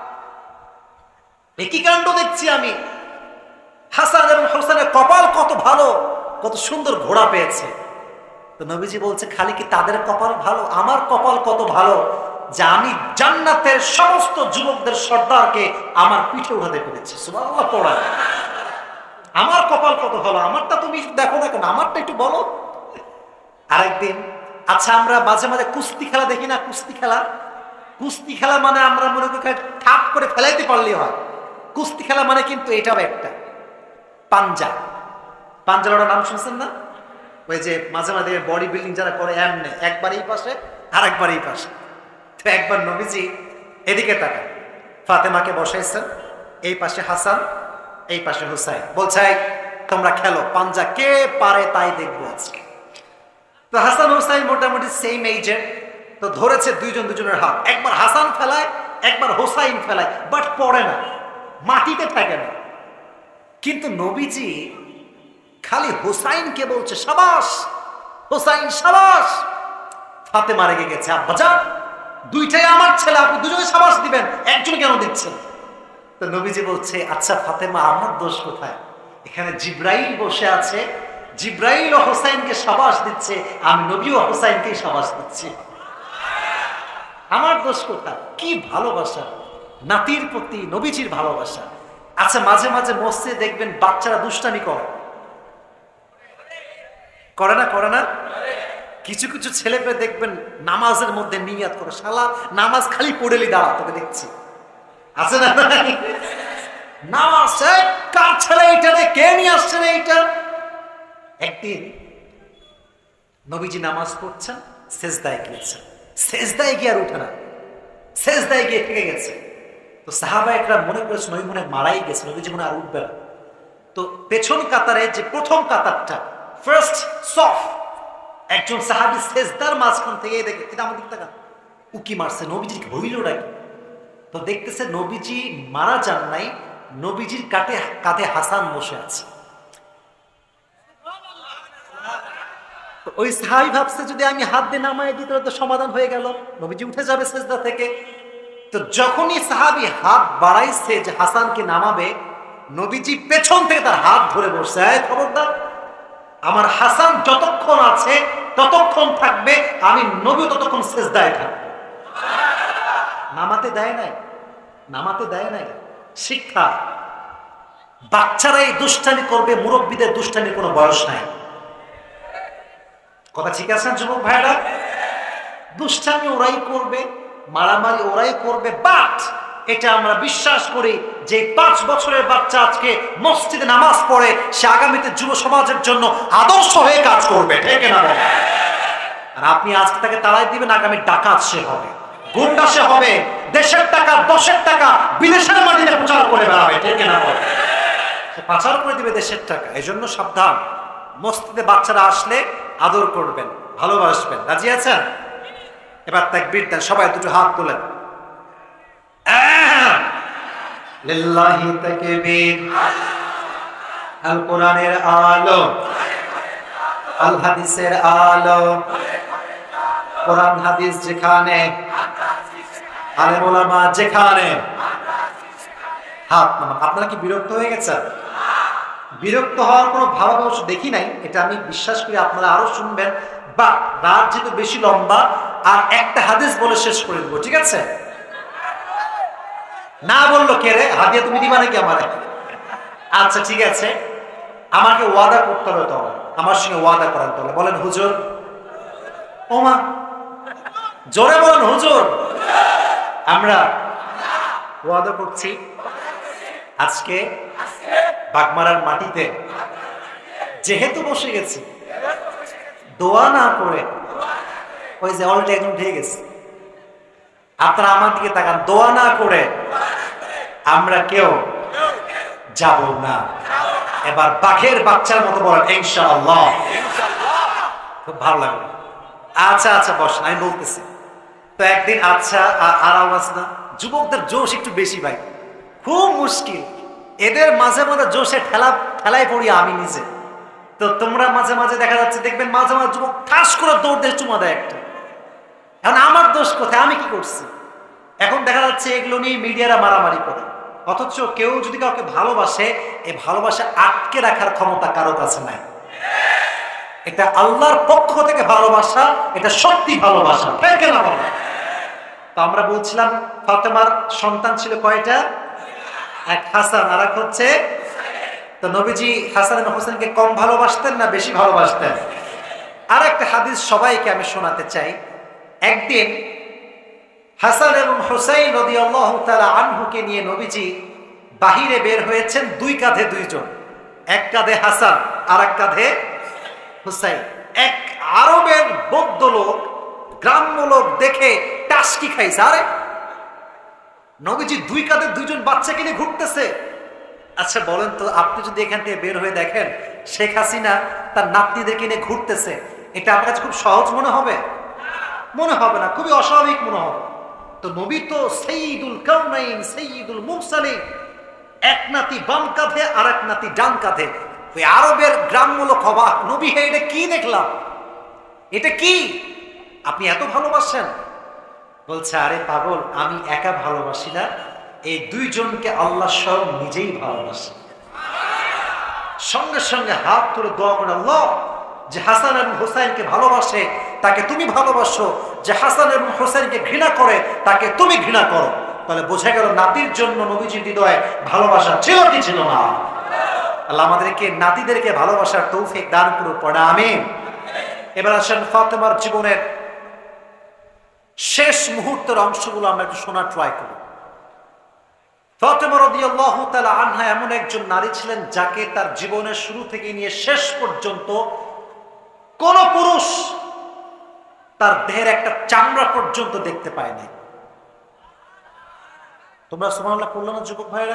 একই কাণ্ড দেখছি আমি, হাসান এবং হোসেনের কপাল কত ভালো, কত সুন্দর ঘোড়া পেয়েছে। তো নবীজি বলছে, খালি কি তাদের কপাল ভালো, আমার কপাল কত ভালো যে আমি জান্নাতের সমস্ত যুবকদের সর্দারকে আমার পিঠে উঠাতে পেরেছি। সুবহানাল্লাহ পড়া, আমার কপাল কত ভালো, আমারটা তুমি দেখো না কেন, আমারটা একটু বলো। আরেকদিন, আচ্ছা আমরা মাঝে মাঝে কুস্তি খেলা দেখি না, কুস্তি খেলা, কুস্তি খেলা মানে আমরা মনে করি ঠাপ করে ফেলাইতে পারলেই হয়। কুস্তি খেলা মানে কিন্তু এটাও একটা পাঞ্জা, পাঞ্জার নাম শুনছেন না? ওই যে মাঝে মাঝে বডি বিল্ডিং যারা করে এমনি একবার এই পাশে আর একবার এই পাশে। তো একবার নবীজি এদিকে তাকান, ফাতেমাকে বসাইছেন, এই পাশে হাসান, এই পাশে হুসাইন, বলছে তোমরা খেলো পাঞ্জা, কে পারে তাই দেখবো আজকে। তো হাসান হুসাইন মোটামুটি সেম এইজের, তো ধরেছে দুইজন দুজনের হাত, একবার হাসান ফেলায় একবার হুসাইন ফেলায়, বাট পড়ে না, মাটিতে থাকে না। কিন্তু নবীজি খালি হুসাইনকে বলছে সাবাস হুসাইন সাবাস। ফাতেমা রেগে গেছে, আব্বাজান দুইটাই আমার ছেলে, আপনি দুজনে সাবাস দিবেন, একজন কেন দিচ্ছেন? তো নবীজি বলছে, আচ্ছা ফাতেমা আমার দোষ কোথায়? এখানে জিব্রাইল বসে আছে, জিব্রাইল ও হোসাইনকে সাবাস দিচ্ছে, আমি নবী ও হোসাইনকেই সাবাস দিচ্ছি, আমার দোষ কোথায়? কি ভালোবাসা নাতির প্রতি নবীজির ভালোবাসা। আচ্ছা মাঝে মাঝে মসজিদে দেখবেন বাচ্চারা দুষ্টামি করে, করে না করে না? কিছু কিছু ছেলে পেয়ে দেখবেন নামাজের মধ্যে নিয়াত করে, শালা নামাজ খালি পড়েলি দাঁড়া, তোকে দেখছি, আছে না? নামাজ কার ছেলে এইটা রে, কে নিয়ে আসছে রে এইটা? একদিন নবীজি নামাজ পড়ছেন, সেজদায় গিয়েছেন, সেজদায় গিয়ে আর উঠে না, সেজদায় গিয়ে থেকে গেছে। তো সাহাবা একরা মনে করেছে নবী মনে মারাই গেছে, নবীজি মনে আর উঠবে না। তো পেছন কাতারে যে প্রথম কাতারটা ফার্স্ট সফ, একজন সাহাবী সেজদার মাঝখান থেকে দেখে এটা আমার দিক টাকা উকি মারছে, নবীজি হইল নাকি? তো দেখতেছে নবীজি মারা যান নাই, নবীজির কাঁধে কাঁধে হাসান বসে আছে। ওই সাহাবী ভাবছে যদি আমি হাত দিয়ে নামাই দিই তাহলে তো সমাধান হয়ে গেল, নবীজি উঠে যাবে সেজদা থেকে। তো যখনই সাহাবী হাত বাড়াইছে যে হাসানকে নামাবে, নবীজি পেছন থেকে তার হাত ধরে বসছে, এই খবরদার, আমার হাসান যতক্ষণ আছে ততক্ষণ থাকবে, আমি নবী ততক্ষণ সেজদায় থাকবো। নামাতে দেয় নাই, নামাতে দেয় নাই। শিক্ষা, বাচ্চারা এই দুষ্টামি করবে, মুরব্বীদের দুষ্টামির কোনো বয়স নাই। কথা ঠিক আছে যুবক ভাইরা? দুষ্টামি ওরাই করবে, মারামারি ওরাই করবে, বাট এটা আমরা বিশ্বাস করি যে পাঁচ বছরের বাচ্চা আজকে মসজিদে নামাজ পড়ে, সে আগামীতে যুব সমাজের জন্য আদর্শ হয়ে কাজ করবে, ঠিক না? আর আপনি আজকে তাকে তাড়াই দিবেন, আগামী ডাকাত সে হবে, গুন্ডা সে হবে, দেশের টাকা দশের টাকা বিদেশের মাটিতে প্রচার করে বেড়াবে, ঠিক না? সে পাচার করে দিবে দেশের টাকা। এই জন্য সাবধান, মসজিদে বাচ্চারা আসলে আদর করবেন, ভালোবাসবেন। রাজি আছেন? এবার তাকবীর দেন, সবাই দুটো হাত তোলেন। লিল্লাহি তাকবীর, আল কোরআনের আলো, আল হাদিসের আলো, কোরআন হাদিস যেখানে, আলেম ওলামা যেখানে, হাত নামান। আপনারা কি বিরক্ত হয়ে গেছেন? বিরক্ত হওয়ার কোনো ভাবাবশ দেখি নাই, এটা আমি বিশ্বাস করি আপনারা আরো শুনবেন, বা রাত যেহেতু বেশি লম্বা, আর একটা হাদিস বলে শেষ করে দেবো, ঠিক আছে? না বললো কে রে, হাদিয়া তুমি দিবা নাকি আমারে? আচ্ছা ঠিক আছে, আমাকে ওয়াদা করতে হবে, তো আমার সঙ্গে ওয়াদা করেন, তাহলে বলেন হুজুর। ওমা জোরে বলুন হুজুর। আমরা ওয়াদা করছি আজকে বাগমারার মাটিতে যেহেতু বসে গেছি, দোয়া না করে, ওই যে অলরেডি একদম ঠিক গেছে, আপনারা আমার দিকে তাকান, দোয়া না করে আমরা কেউ যাব না। এবার বাঘের বাচ্চার মতো বলেন ইনশাআল্লাহ। খুব ভালো লাগলো। আচ্ছা আচ্ছা বসেন, আমি বলতেছি। তো একদিন আচ্ছা আর আওয়াজ না, যুবকদের জোশ একটু বেশি ভাই, খুব মুশকিল। এদের মাঝে মাঝে জোশে ঠেলা ঠেলায় পড়ি আমি নিজে। তো তোমরা মাঝে মাঝে দেখা যাচ্ছে, দেখবেন মাঝে মাঝে যুবক ঠাস করে দৌড় দিয়ে চুমা দেয় একটা। এখন আমার দোষ কোথায়? আমি কি করছি? এখন দেখা যাচ্ছে এগুলো নিয়ে মিডিয়ারা মারামারি করে, অথচ কেউ যদি কাউকে ভালোবাসে, এই ভালোবাসা আটকে রাখার ক্ষমতা কারো কাছে নাই। এটা আল্লাহর পক্ষ থেকে ভালোবাসা, এটা সত্যি ভালোবাসা, তাই কেন বলো? তো আমরা বলছিলাম ফাতেমার সন্তান ছিল কয়টা? এক হাসান আর এক হচ্ছে। তো নবীজি হাসান এবং হোসেনকে কম ভালোবাসতেন না বেশি ভালোবাসতেন? আর একটা হাদিস সবাইকে আমি শোনাতে চাই। একদিন হাসান এবং হুসাইন রাদিয়াল্লাহু তাআলা আনহুকে নিয়ে নবীজি বাহিরে বের হয়েছেন, দুই কাঁধে দুইজন, এক কাঁধে হাসান আর এক কাঁধে হুসাইন। এক আরবের বৌদ্ধ লোক, গ্রাম্য লোক দেখে টাসকি খাইছে, আরে নবীজি দুই কাঁধে দুইজন বাচ্চাকে নিয়ে ঘুরতেছে। আচ্ছা বলেন তো, আপনি যদি এখান থেকে বের হয়ে দেখেন শেখ হাসিনা তার নাতনিদেরকে নিয়ে ঘুরতেছে, এটা আপনার কাছে খুব সহজ মনে হবে? মনে হবে না, খুবই অস্বাভাবিক মনে হবে। তো নবী তো সাইয়্যিদুল কাউনাইন, সাইয়্যিদুল মুরসালিন, এক নাতি বাম কাঁধে আর এক নাতি ডান কাঁধে। ওই আরবের গ্রাম্য লোক অবাক, নবী হে এটা কি দেখলাম, এটা কি আপনি এত ভালোবাসেন? বলছে আরে পাগল, আমি একা ভালোবাসি না, এই দুইজনকে আল্লাহ স্বয়ং নিজেই ভালোবাসে। সঙ্গে সঙ্গে হাত তুলে দোয়া করে, আল্লাহ যে হাসান এবং হুসাইনকে ভালোবাসে তাকে তুমি ভালোবাসো, যে হাসান এবং হুসাইনকে ঘৃণা করে তাকে তুমি ঘৃণা করো। তাহলে বোঝা গেল নাতির জন্য নবীজির হৃদয়ে ভালোবাসা ছিল কি ছিল না? আল্লাহ আমাদেরকে নাতিদেরকে ভালোবাসার তৌফিক দান করুন, পড়া আমিন। এবার আসেন ফাতেমার জীবনের শেষ মুহূর্তের অংশগুলো আমরা একটু শোনার ট্রাই করি। ফাতেমা রাদিয়াল্লাহু তাআলা আনহা এমন একজন নারী ছিলেন যাকে তার জীবনের শুরু থেকে নিয়ে শেষ পর্যন্ত কোন পুরুষ তার দেহের একটা চামড়া পর্যন্ত দেখতে পায় নাই। তোমরা সুবহানাল্লাহ পড়লো না যুবক ভাইরা?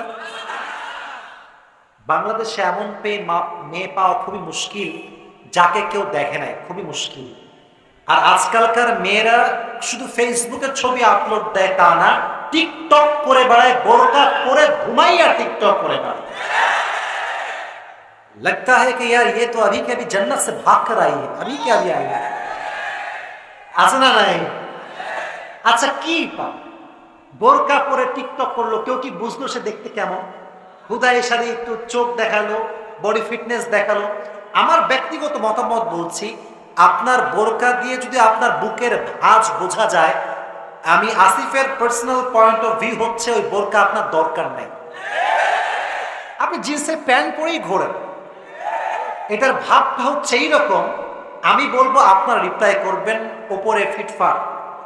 বাংলাদেশে এমন পেয়ে মেয়ে পাওয়া খুবই মুশকিল যাকে কেউ দেখে নাই, খুবই মুশকিল। আর আজকালকার মেয়েরা শুধু ফেসবুকে ছবি আপলোড দেয় তা না, টিকটক করে বেড়ায়, বোরকা পরে ঘুমাইয়া টিকটক করে বেড়ায়। लगता है कि यार ये तो अभी के अभी जन्नत से भाग कर आई है, अभी क्या अभी आई है, আছে না নাই? আচ্ছা কি পা বোরকা পরে টিকটক করলো, কেউ কি বুঝলো সে দেখতে কেমন? হুদায় সাথে একটু চোখ দেখালো, বডি ফিটনেস দেখালো। আমার ব্যক্তিগত মতামত বলছি, আপনার বোরকা দিয়ে যদি আপনার বুকের ভাঁজ বোঝা যায়, আমি আসিফের পার্সোনাল পয়েন্ট অফ ভিউ হচ্ছে ওই বোরকা আপনার দরকার নাই। আপনি জিন্সের প্যান্ট পরেই ঘোরেন, এটার ভাবটা হচ্ছে এইরকম। আমি বলবো আপনার রিপ্লাই করবেন উপরে ফিটফাট,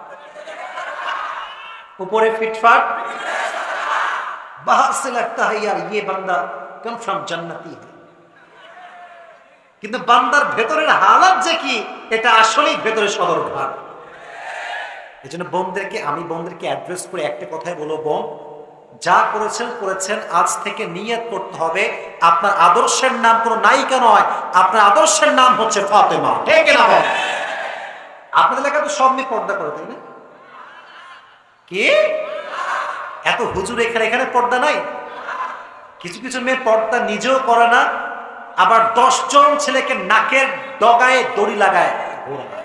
উপরে ফিটফাট, বাহার সে লাগতা है यार ये बंदा कन्फर्म जन्नती है। কিন্তু বান্দার ভেতরের হালাত যে কি, এটা আসলেই ভেতরে সদরঘাট। এই জন্য বোনদেরকে আমি বোনদেরকে অ্যাড্রেস করে একটা কথাই বলবো, বোন যা করেছেন করেছেন, আজ থেকে নিয়ত করতে হবে আপনার আদর্শের নাম কোনো নায়িকা নয়, আপনার আদর্শের নাম হচ্ছে ফাতেমা, ঠিক না? বল আপনাদের লেখা তো সব মেয়ে পর্দা করে, তাই না? কি এত হুজুর এখানে এখানে পর্দা নাই? কিছু কিছু মেয়ে পর্দা নিজেও করে না, আবার দশ জন ছেলেকে নাকের ডগায় দড়ি লাগায় ঘোরায়,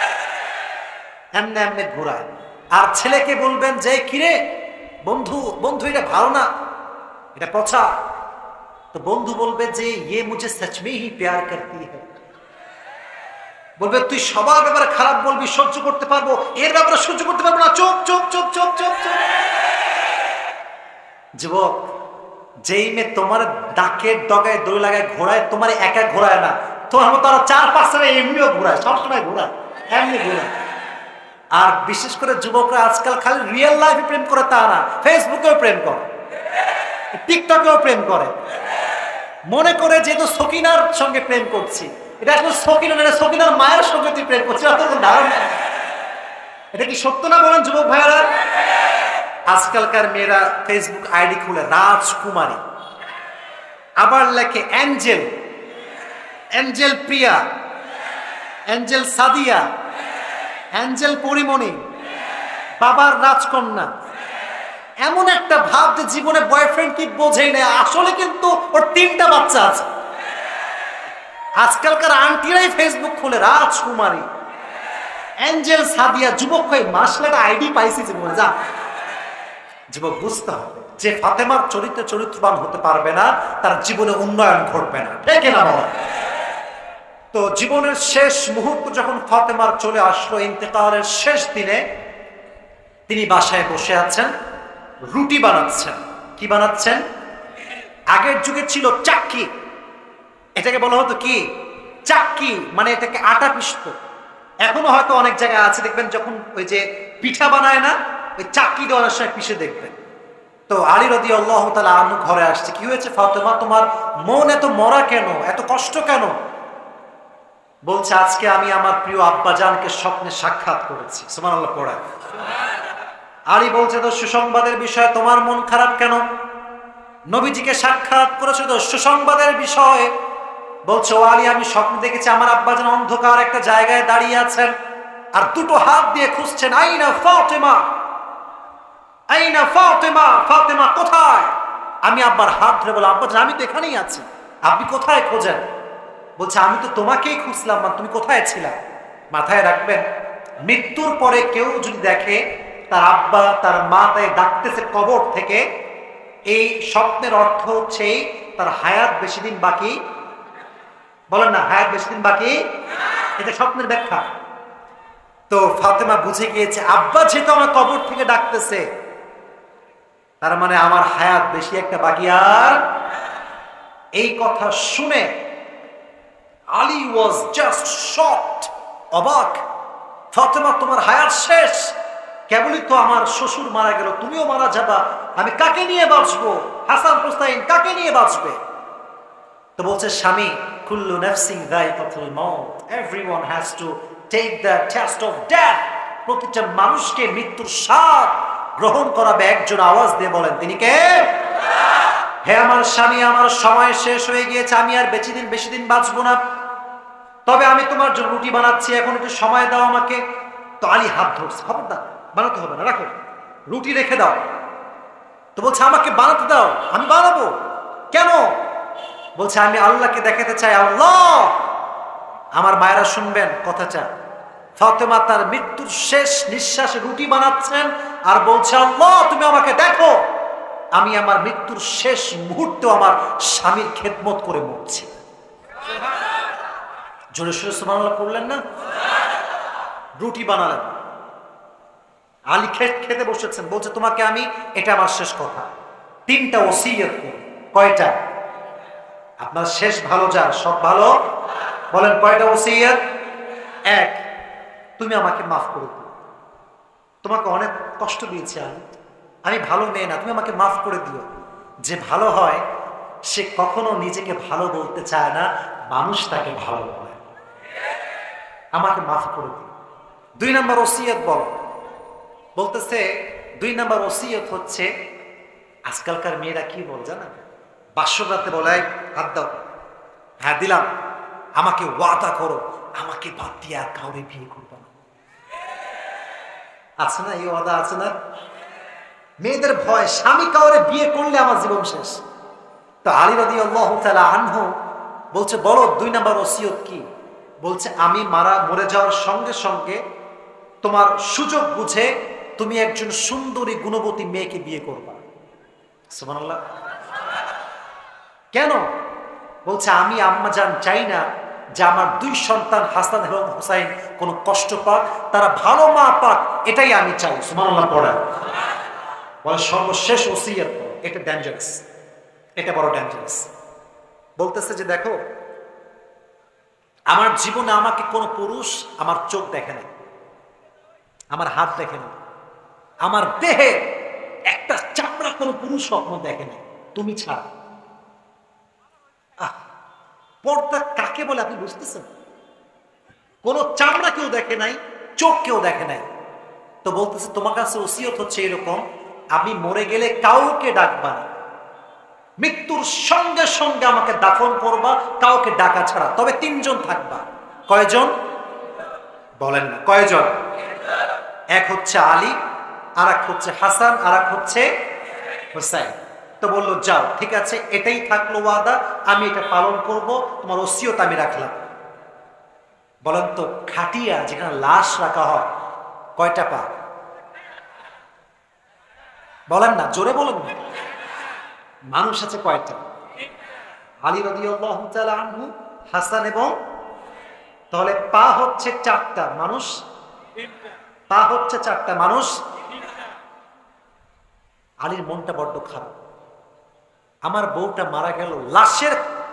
এমনি এমনি ঘোরায়। আর ছেলেকে বলবেন যে কিরে বন্ধু, বন্ধু এটা ভালো না, এটা পচা। তো বন্ধু বলবে যে ইয়ে মুঝে সচ মে হি প্যার করতি হ্যায়, বলবে তুই সবার ব্যাপারে খারাপ বলবি, সহ্য করতে পারবো, এর ব্যাপারে সহ্য করতে পারবো না, চুপ চুপ চুপ চুপ চুপ চুপ। যুবক, যেই মেয়ে তোমার ডাকের ডগায় দড়ি লাগায় ঘোরায়, তোমার একা ঘোরায় না, তোমার মতো আরো চার পাঁচটা এমনিও ঘোরায়, সবসময় ঘোরায়, এমনি ঘোরায়। আর বিশেষ করে যুবকরা আজকাল খালি রিয়েল লাইফে প্রেম করে তা না, ফেসবুকেও প্রেম করে, টিকটকেও প্রেম করে, মনে করে যেহেতু সকিনার সঙ্গে প্রেম করছি, এটা আসলে সকিনা না, সকিনার মায়ের সঙ্গে তুই প্রেম করছিস। এটা কি সত্য না বলেন যুবক ভাইয়েরা? আজকালকার মেয়েরা ফেসবুক আইডি খুলে রাজকুমারী, আবার লেখে angel, angel Priya, angel Sadia, angel Porimoni, বাবার রাজকন্যা। এমন একটা ভাব যে জীবনে বয়ফ্রেন্ড কি বোঝেই না, আসলে কিন্তু ওর তিনটা বাচ্চা আছে। আজকালকার আন্টিরাই ফেসবুক খুলে রাজকুমারী, অ্যাঞ্জেল সাদিয়া। যুবক কই মাসলাটা আইডি পাইছি জীবনে। যা যুবক বুঝতে হবে যে ফাতেমার চরিত্রে চরিত্রবান হতে পারবে না, তার জীবনে উন্নয়ন ঘটবে না, ঠিক না বল? তো জীবনের শেষ মুহূর্ত যখন ফাতেমার চলে আসলো, ইন্তেকালের শেষ দিনে তিনি বাসায় বসে আছেন, রুটি বানাচ্ছেন। কি বানাচ্ছেন? আগের যুগে ছিল চাক্কি, এটাকে বলা হতো কি চাক্কি, মানে এটাকে আটা পিষতো। এখনো হয়তো অনেক জায়গায় আছে, দেখবেন যখন ওই যে পিঠা বানায় না, ওই চাক্কি দিয়ে অনেক সময় পিষে দেখবেন। তো আলী রাদিয়াল্লাহু তাআলা আনহু ঘরে আসছে। কি হয়েছে ফাতেমা, তোমার মন এত মরা কেন, এত কষ্ট কেন? বলছে আজকে আমি আমার প্রিয় আব্বাজানকে স্বপ্নে সাক্ষাৎ করেছি। সুবহানাল্লাহ পড়া। আলী বলছে তো সুসংবাদের বিষয়ে তোমার মন খারাপ কেন? নবীজিকে সাক্ষাৎ করেছে তো সুসংবাদের বিষয়ে। বলছে ও আলী, আমি স্বপ্ন দেখেছি আমার আব্বাজান অন্ধকার একটা জায়গায় দাঁড়িয়ে আছেন আর দুটো হাত দিয়ে খুঁজছেন, আইনা ফাতেমা, আইনা ফাতেমা, ফাতেমা কোথায়? আমি আব্বার হাত ধরে বললাম আব্বাজান আমি তো এখানেই আছি, আপনি কোথায় খোঁজেন? বলছে আমি তো তোমাকেই খুঁজলাম, তুমি কোথায় ছিলা? মাথায় রাখবেন, মৃত্যুর পরে কেউ যদি দেখে তার আব্বা তার মা তাই ডাকতেছে কবর থেকে, এই স্বপ্নের অর্থ হচ্ছে তার হায়াত বেশি দিন বাকি। বলেন না, হায়াত বেশি দিন বাকি, এটা স্বপ্নের ব্যাখ্যা। তো ফাতেমা বুঝে গিয়েছে আব্বা যেহেতু আমার কবর থেকে ডাকতেছে, তার মানে আমার হায়াত বেশি একটা বাকি আর। এই কথা শুনে আলী ওয়াজ জাস্ট শকড, অবাক। ফাতেমা তোমার হায়াত শেষ, কেবলই তো আমার শ্বশুর মারা গেল, তুমিও মারা যাবা, আমি কাকে নিয়ে বাঁচবো? হাসান হুসাইন কাকে নিয়ে বাঁচবে? তো বলছে স্বামী, কুল্লু নাফসিন যায়কাতুল মাউত, everyone has to take the test of death. প্রতিটা মানুষকে মৃত্যুর স্বাদ গ্রহণ করাবে একজন। আওয়াজ দিয়ে বলেন তিনি কে? হে আমার স্বামী, আমার সময় শেষ হয়ে গিয়েছে, আমি আর বেশি দিন বেশি দিন বাঁচবো না, তবে আমি তোমার জন্য রুটি বানাচ্ছি, এখন একটু সময় দাও আমাকে। তো আলী হাত ধরছে, খবরদার বানাতে হবে না, রাখো, রুটি রেখে দাও। তো বলছে আমাকে বানাতে দাও, আমি বানাবো। কেন? বলছে আমি আল্লাহকে দেখাতে চাই, আল্লাহ। আমার মায়েরা শুনবেন কথাটা, ফাতেমা তার মৃত্যুর শেষ নিঃশ্বাসে রুটি বানাচ্ছেন আর বলছে আল্লাহ তুমি আমাকে দেখো, আমি আমার মৃত্যুর শেষ মুহূর্তে আমার স্বামীর খেদমত করে মরছি। জোরে সোরে সুবহানাল্লাহ পড়লেন না? রুটি বানালেন, আলী খেতে বসেছেন, বলছে তোমাকে আমি, এটা আমার শেষ কথা, তিনটা ওসিয়ত করি। কয়টা? আপনার শেষ ভালো যার সব ভালো, বলেন কয়টা ওসিয়ত? এক, তুমি আমাকে মাফ করে দিও, তোমাকে অনেক কষ্ট দিয়েছি আমি, আমি ভালো মেয়ে না, তুমি আমাকে মাফ করে দিও। যে ভালো হয় সে কখনো নিজেকে ভালো বলতে চায় না, মানুষ তাকে ভালো বলে। আমাকে মাফ করে দিও। দুই নম্বর ওসিয়ত বল, বলতেছে দুই নম্বর ওসিয়ত হচ্ছে, আজকালকার মেয়েরা কি বল জানা, বাসর রাতে বলায় হাত দাও, হ্যাঁ দিলাম, আমাকে ওয়াদা করো আমাকে বাদ দিয়ে আর কাউরে বিয়ে করবে না। আছে না এই ওয়াদা, আছে না? মেয়েদের ভয়, স্বামী কাউরে বিয়ে করলে আমার জীবন শেষ। তো আলী রাদিয়াল্লাহু তাআলা আনহু বলছে বলো দুই নাম্বার ওসিয়ত কি? বলছে আমি মারা মরে যাওয়ার সঙ্গে সঙ্গে তোমার সুযোগ বুঝে তুমি একজন সুন্দরী গুণবতী মেয়েকে বিয়ে করবা। সুবহানাল্লাহ। কেন? বলছে আমি আম্মা জান চাই না যে আমার দুই সন্তান হাসান এবং হুসাইন কোনো কষ্ট পাক, তারা ভালো মা পাক, এটাই আমি চাই। সুবহানাল্লাহ পড়া। বলে সর্বশেষ ওসিয়ত, এটা ডেঞ্জারাস, এটা বড় ডেঞ্জারাস। বলতেছে যে দেখো আমার জীবনে আমাকে কোনো পুরুষ আমার চোখ দেখে না, আমার হাত দেখে না, আমার দেহে একটা চামড়া কোনো পুরুষ স্বপ্ন দেখে না তুমি ছাড়া। আহ, পর্দা কাকে বলে আপনি বুঝতেছেন? কোন চামড়া কেউ দেখে নাই, চোখ কেউ দেখে নাই। তো বলতেছে তোমার কাছে ওসিয়ত হচ্ছে এরকম, আমি মরে গেলে কাউকে ডাকবা না, মৃত্যুর সঙ্গে সঙ্গে আমাকে দাফন করবা, কাউকে ডাকা ছাড়া। তবে তিনজন থাকবা। কয়জন বলেন না? কয়জন? এক হচ্ছে আলী, আর এক হচ্ছে হাসান, আর এক হচ্ছে হুসাইন। তো বললো যাও, ঠিক আছে, এটাই থাকলো ওয়াদা, আমি এটা পালন করব, তোমার ওসিয়ত আমি রাখলাম। বলেন তো, খাটিয়া যেখানে লাশ রাখা হয় কয়টা পা? বলেন না, জোরে বলেন না। মানুষ আছে কয়টা? আলী রাদিয়াল্লাহু তাআলা আনহু, হাসান এবং, তাহলে পা হচ্ছে চারটা, মানুষ পা হচ্ছে চারটা, মানুষ। আলীর মনটা বড্ড খারাপ, আমার বউটা মারা গেল, লাশের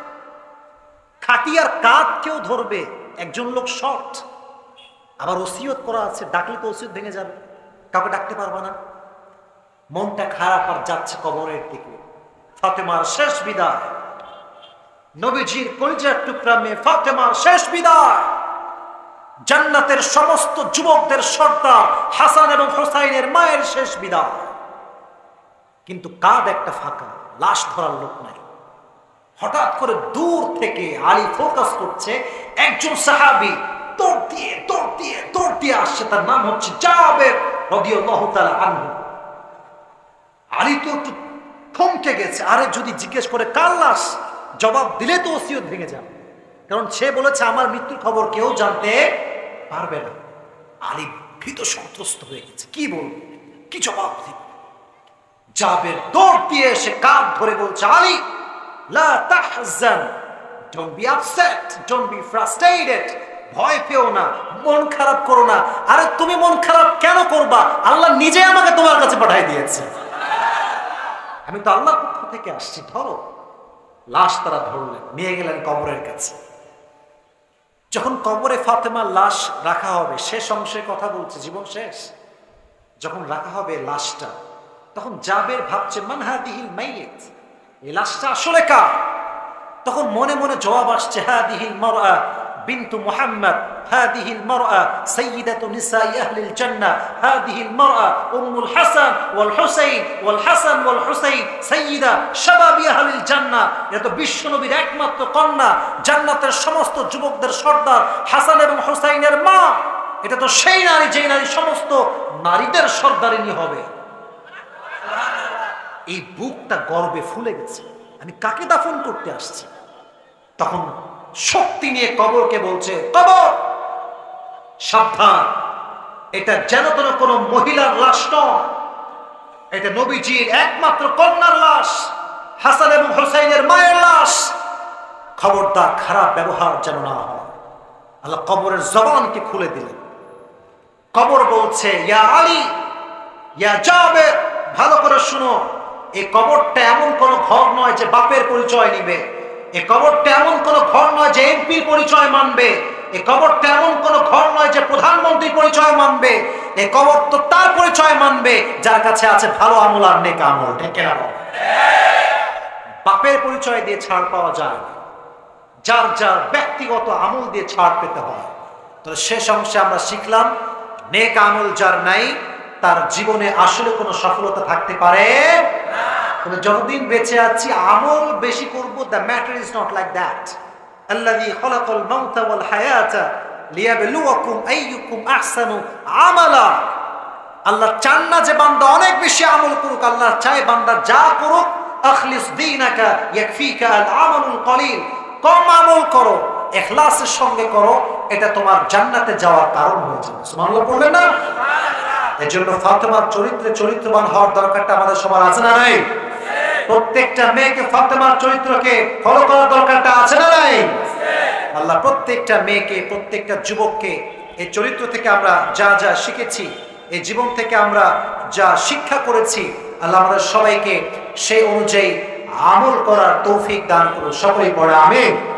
খাটিয়ার কাঁধ কেউ ধরবে, একজন লোক শর্ট, আবার ওসিয়ত করা আছে, ডাকলে তো ওসিয়ত ভেঙে যাবে, কাউকে ডাকতে পারবা না। মনটা খারাপ আর যাচ্ছে কবরের দিকে। ফাতেমার শেষ বিদায়, নবীজির কলিজার টুকরা মেয়ে ফাতেমার শেষ বিদায়, জান্নাতের সমস্ত যুবকদের সর্দার হাসান এবং হোসাইনের মায়ের শেষ বিদায়। কিন্তু কাঁধ একটা ফাঁকা, লাশ ধরার লোক নাই। হঠাৎ করে দূর থেকে আলী ফোকাস করছে, একজন সাহাবী দৌড় দিয়ে দৌড় দিয়ে দৌড় দিয়ে আসছে, তার নাম হচ্ছে জাবের রাদিয়াল্লাহু তাআলা আনহু। আলী তো একটু থমকে গেছে, আরে যদি জিজ্ঞেস করে কার লাশ, জবাব দিলে তো ওসিয়ত ভেঙে যাবে, কারণ সে বলেছে আমার মৃত্যুর খবর কেউ জানতে পারবে না। আলী ভীত সন্ত্রস্ত হয়ে গেছে, কি বলবে, কি জবাব দিবে। জাবের দৌড় দিয়ে এসে কাঁধ ধরে বলছে, আলী লা তাহজান, don't be upset, don't be frustrated, ভয় পেও না, মন খারাপ করো না। আরে তুমি মন খারাপ কেন করবা? আল্লাহ নিজে আমাকে তোমার কাছে পাঠিয়ে দিয়েছে, আমি তো আল্লাহর পক্ষ থেকে আসছি, ধরো। লাশ তারা ধরলেন, নিয়ে গেলেন কবরের কাছে। যখন কবরে ফাতেমার লাশ রাখা হবে, শেষ অংশের কথা বলছে, জীবন শেষ, যখন রাখা হবে লাশটা, তখন জাবের ভাবছে মান হাদিহিল মাইয়িত, এই লাশটা আসলে কার? তখন মনে মনে জবাব আসছে, হাদিহিল মারআ বিনতু মুহাম্মদ, হাদিহিল মারআ সাইয়্যিদাতু নিসাই আহলিল জান্নাহ, হাদিহিল মারআ উম্মুল হাসান ওয়াল হুসাইন ওয়াল হাসান ওয়াল হুসাইন সাইয়্যিদা শাবাবি আহলিল জান্নাহ। এটা তো বিশ্বনবীর একমাত্র কন্যা, জান্নাতের সমস্ত যুবকদের সর্দার হাসান এবং হুসাইনের মা। এটা তো সেই নারী, যেই নারী সমস্ত নারীদের সর্দারিনী হবে। এই বুকটা গর্বে ফুলে গেছে, আমি কাকে দাফন করতে আসছি। তখন শক্তি নিয়ে কবরকে বলছে, কবর সাবধান, এটা যেন তেন কোনো মহিলার লাশ নয়, এটা নবীজির একমাত্র কন্যার লাশ, হাসান এবং হোসাইনের মায়ের লাশ। খবরদার খারাপ ব্যবহার যেন না হয়। আল্লাহ কবরের জবানকে খুলে দিলেন। কবর বলছে, ইয়া আলী, ইয়া জাবের, ভালো করে শুনো, এই কবরটা এমন কোন ঘর নয় যে বাপের পরিচয় নিবে, এই কবরটা এমন কোন ঘর নয় যে এমপির পরিচয় মানবে, এই কবরটা এমন কোন ঘর নয় যে প্রধানমন্ত্রীর পরিচয় মানবে। এই কবর তো তার পরিচয় মানবে যার কাছে আছে ভালো আমল আর নেক আমল। ঢেকে রাখো, বাপের পরিচয় দিয়ে ছাড় পাওয়া যায় না, যার যার ব্যক্তিগত আমল দিয়ে ছাড় পেতে হয়। তো শেষ অংশে আমরা শিখলাম, নেক আমল যার নাই তার জীবনে আসলে কোনো সফলতা থাকতে পারে না। তবে যতদিন বেঁচে আছি আমল বেশি করব, the matter is not like that. আল্লাযী খালাকাল মাউতা ওয়াল হায়াতা লিয়াবলুয়াকুম আইয়ুকুম আহসানু আমালা। আল্লাহ চান না যে বান্দা অনেক বেশি আমল করুক, আল্লাহ চায় বান্দা যা করুক, আখলিস দীনাকা ইয়াকফিকা আল আমালুল কলিল, কম আমল করো, ইখলাসের সঙ্গে করো, এটা তোমার জান্নাতে যাওয়ার কারণ হয়ে যাবে। সুবহানাল্লাহ বলবেন না? এজন্য ফাতেমার চরিত্রে চরিত্রবান হওয়ার দরকারটা আমাদের সবার আছে না নাই? প্রত্যেকটা মেয়েকে ফাতেমার চরিত্রকে ফলো করার দরকারটা আছে না নাই? আল্লাহ প্রত্যেকটা মেয়েকে, প্রত্যেকটা যুবককে এই চরিত্র থেকে আমরা যা যা শিখেছি, এই জীবন থেকে আমরা যা শিক্ষা করেছি, আল্লাহ আমাদের সবাইকে সেই অনুযায়ী আমল করার তৌফিক দান করুন। সকলেই পড়ে আমিন।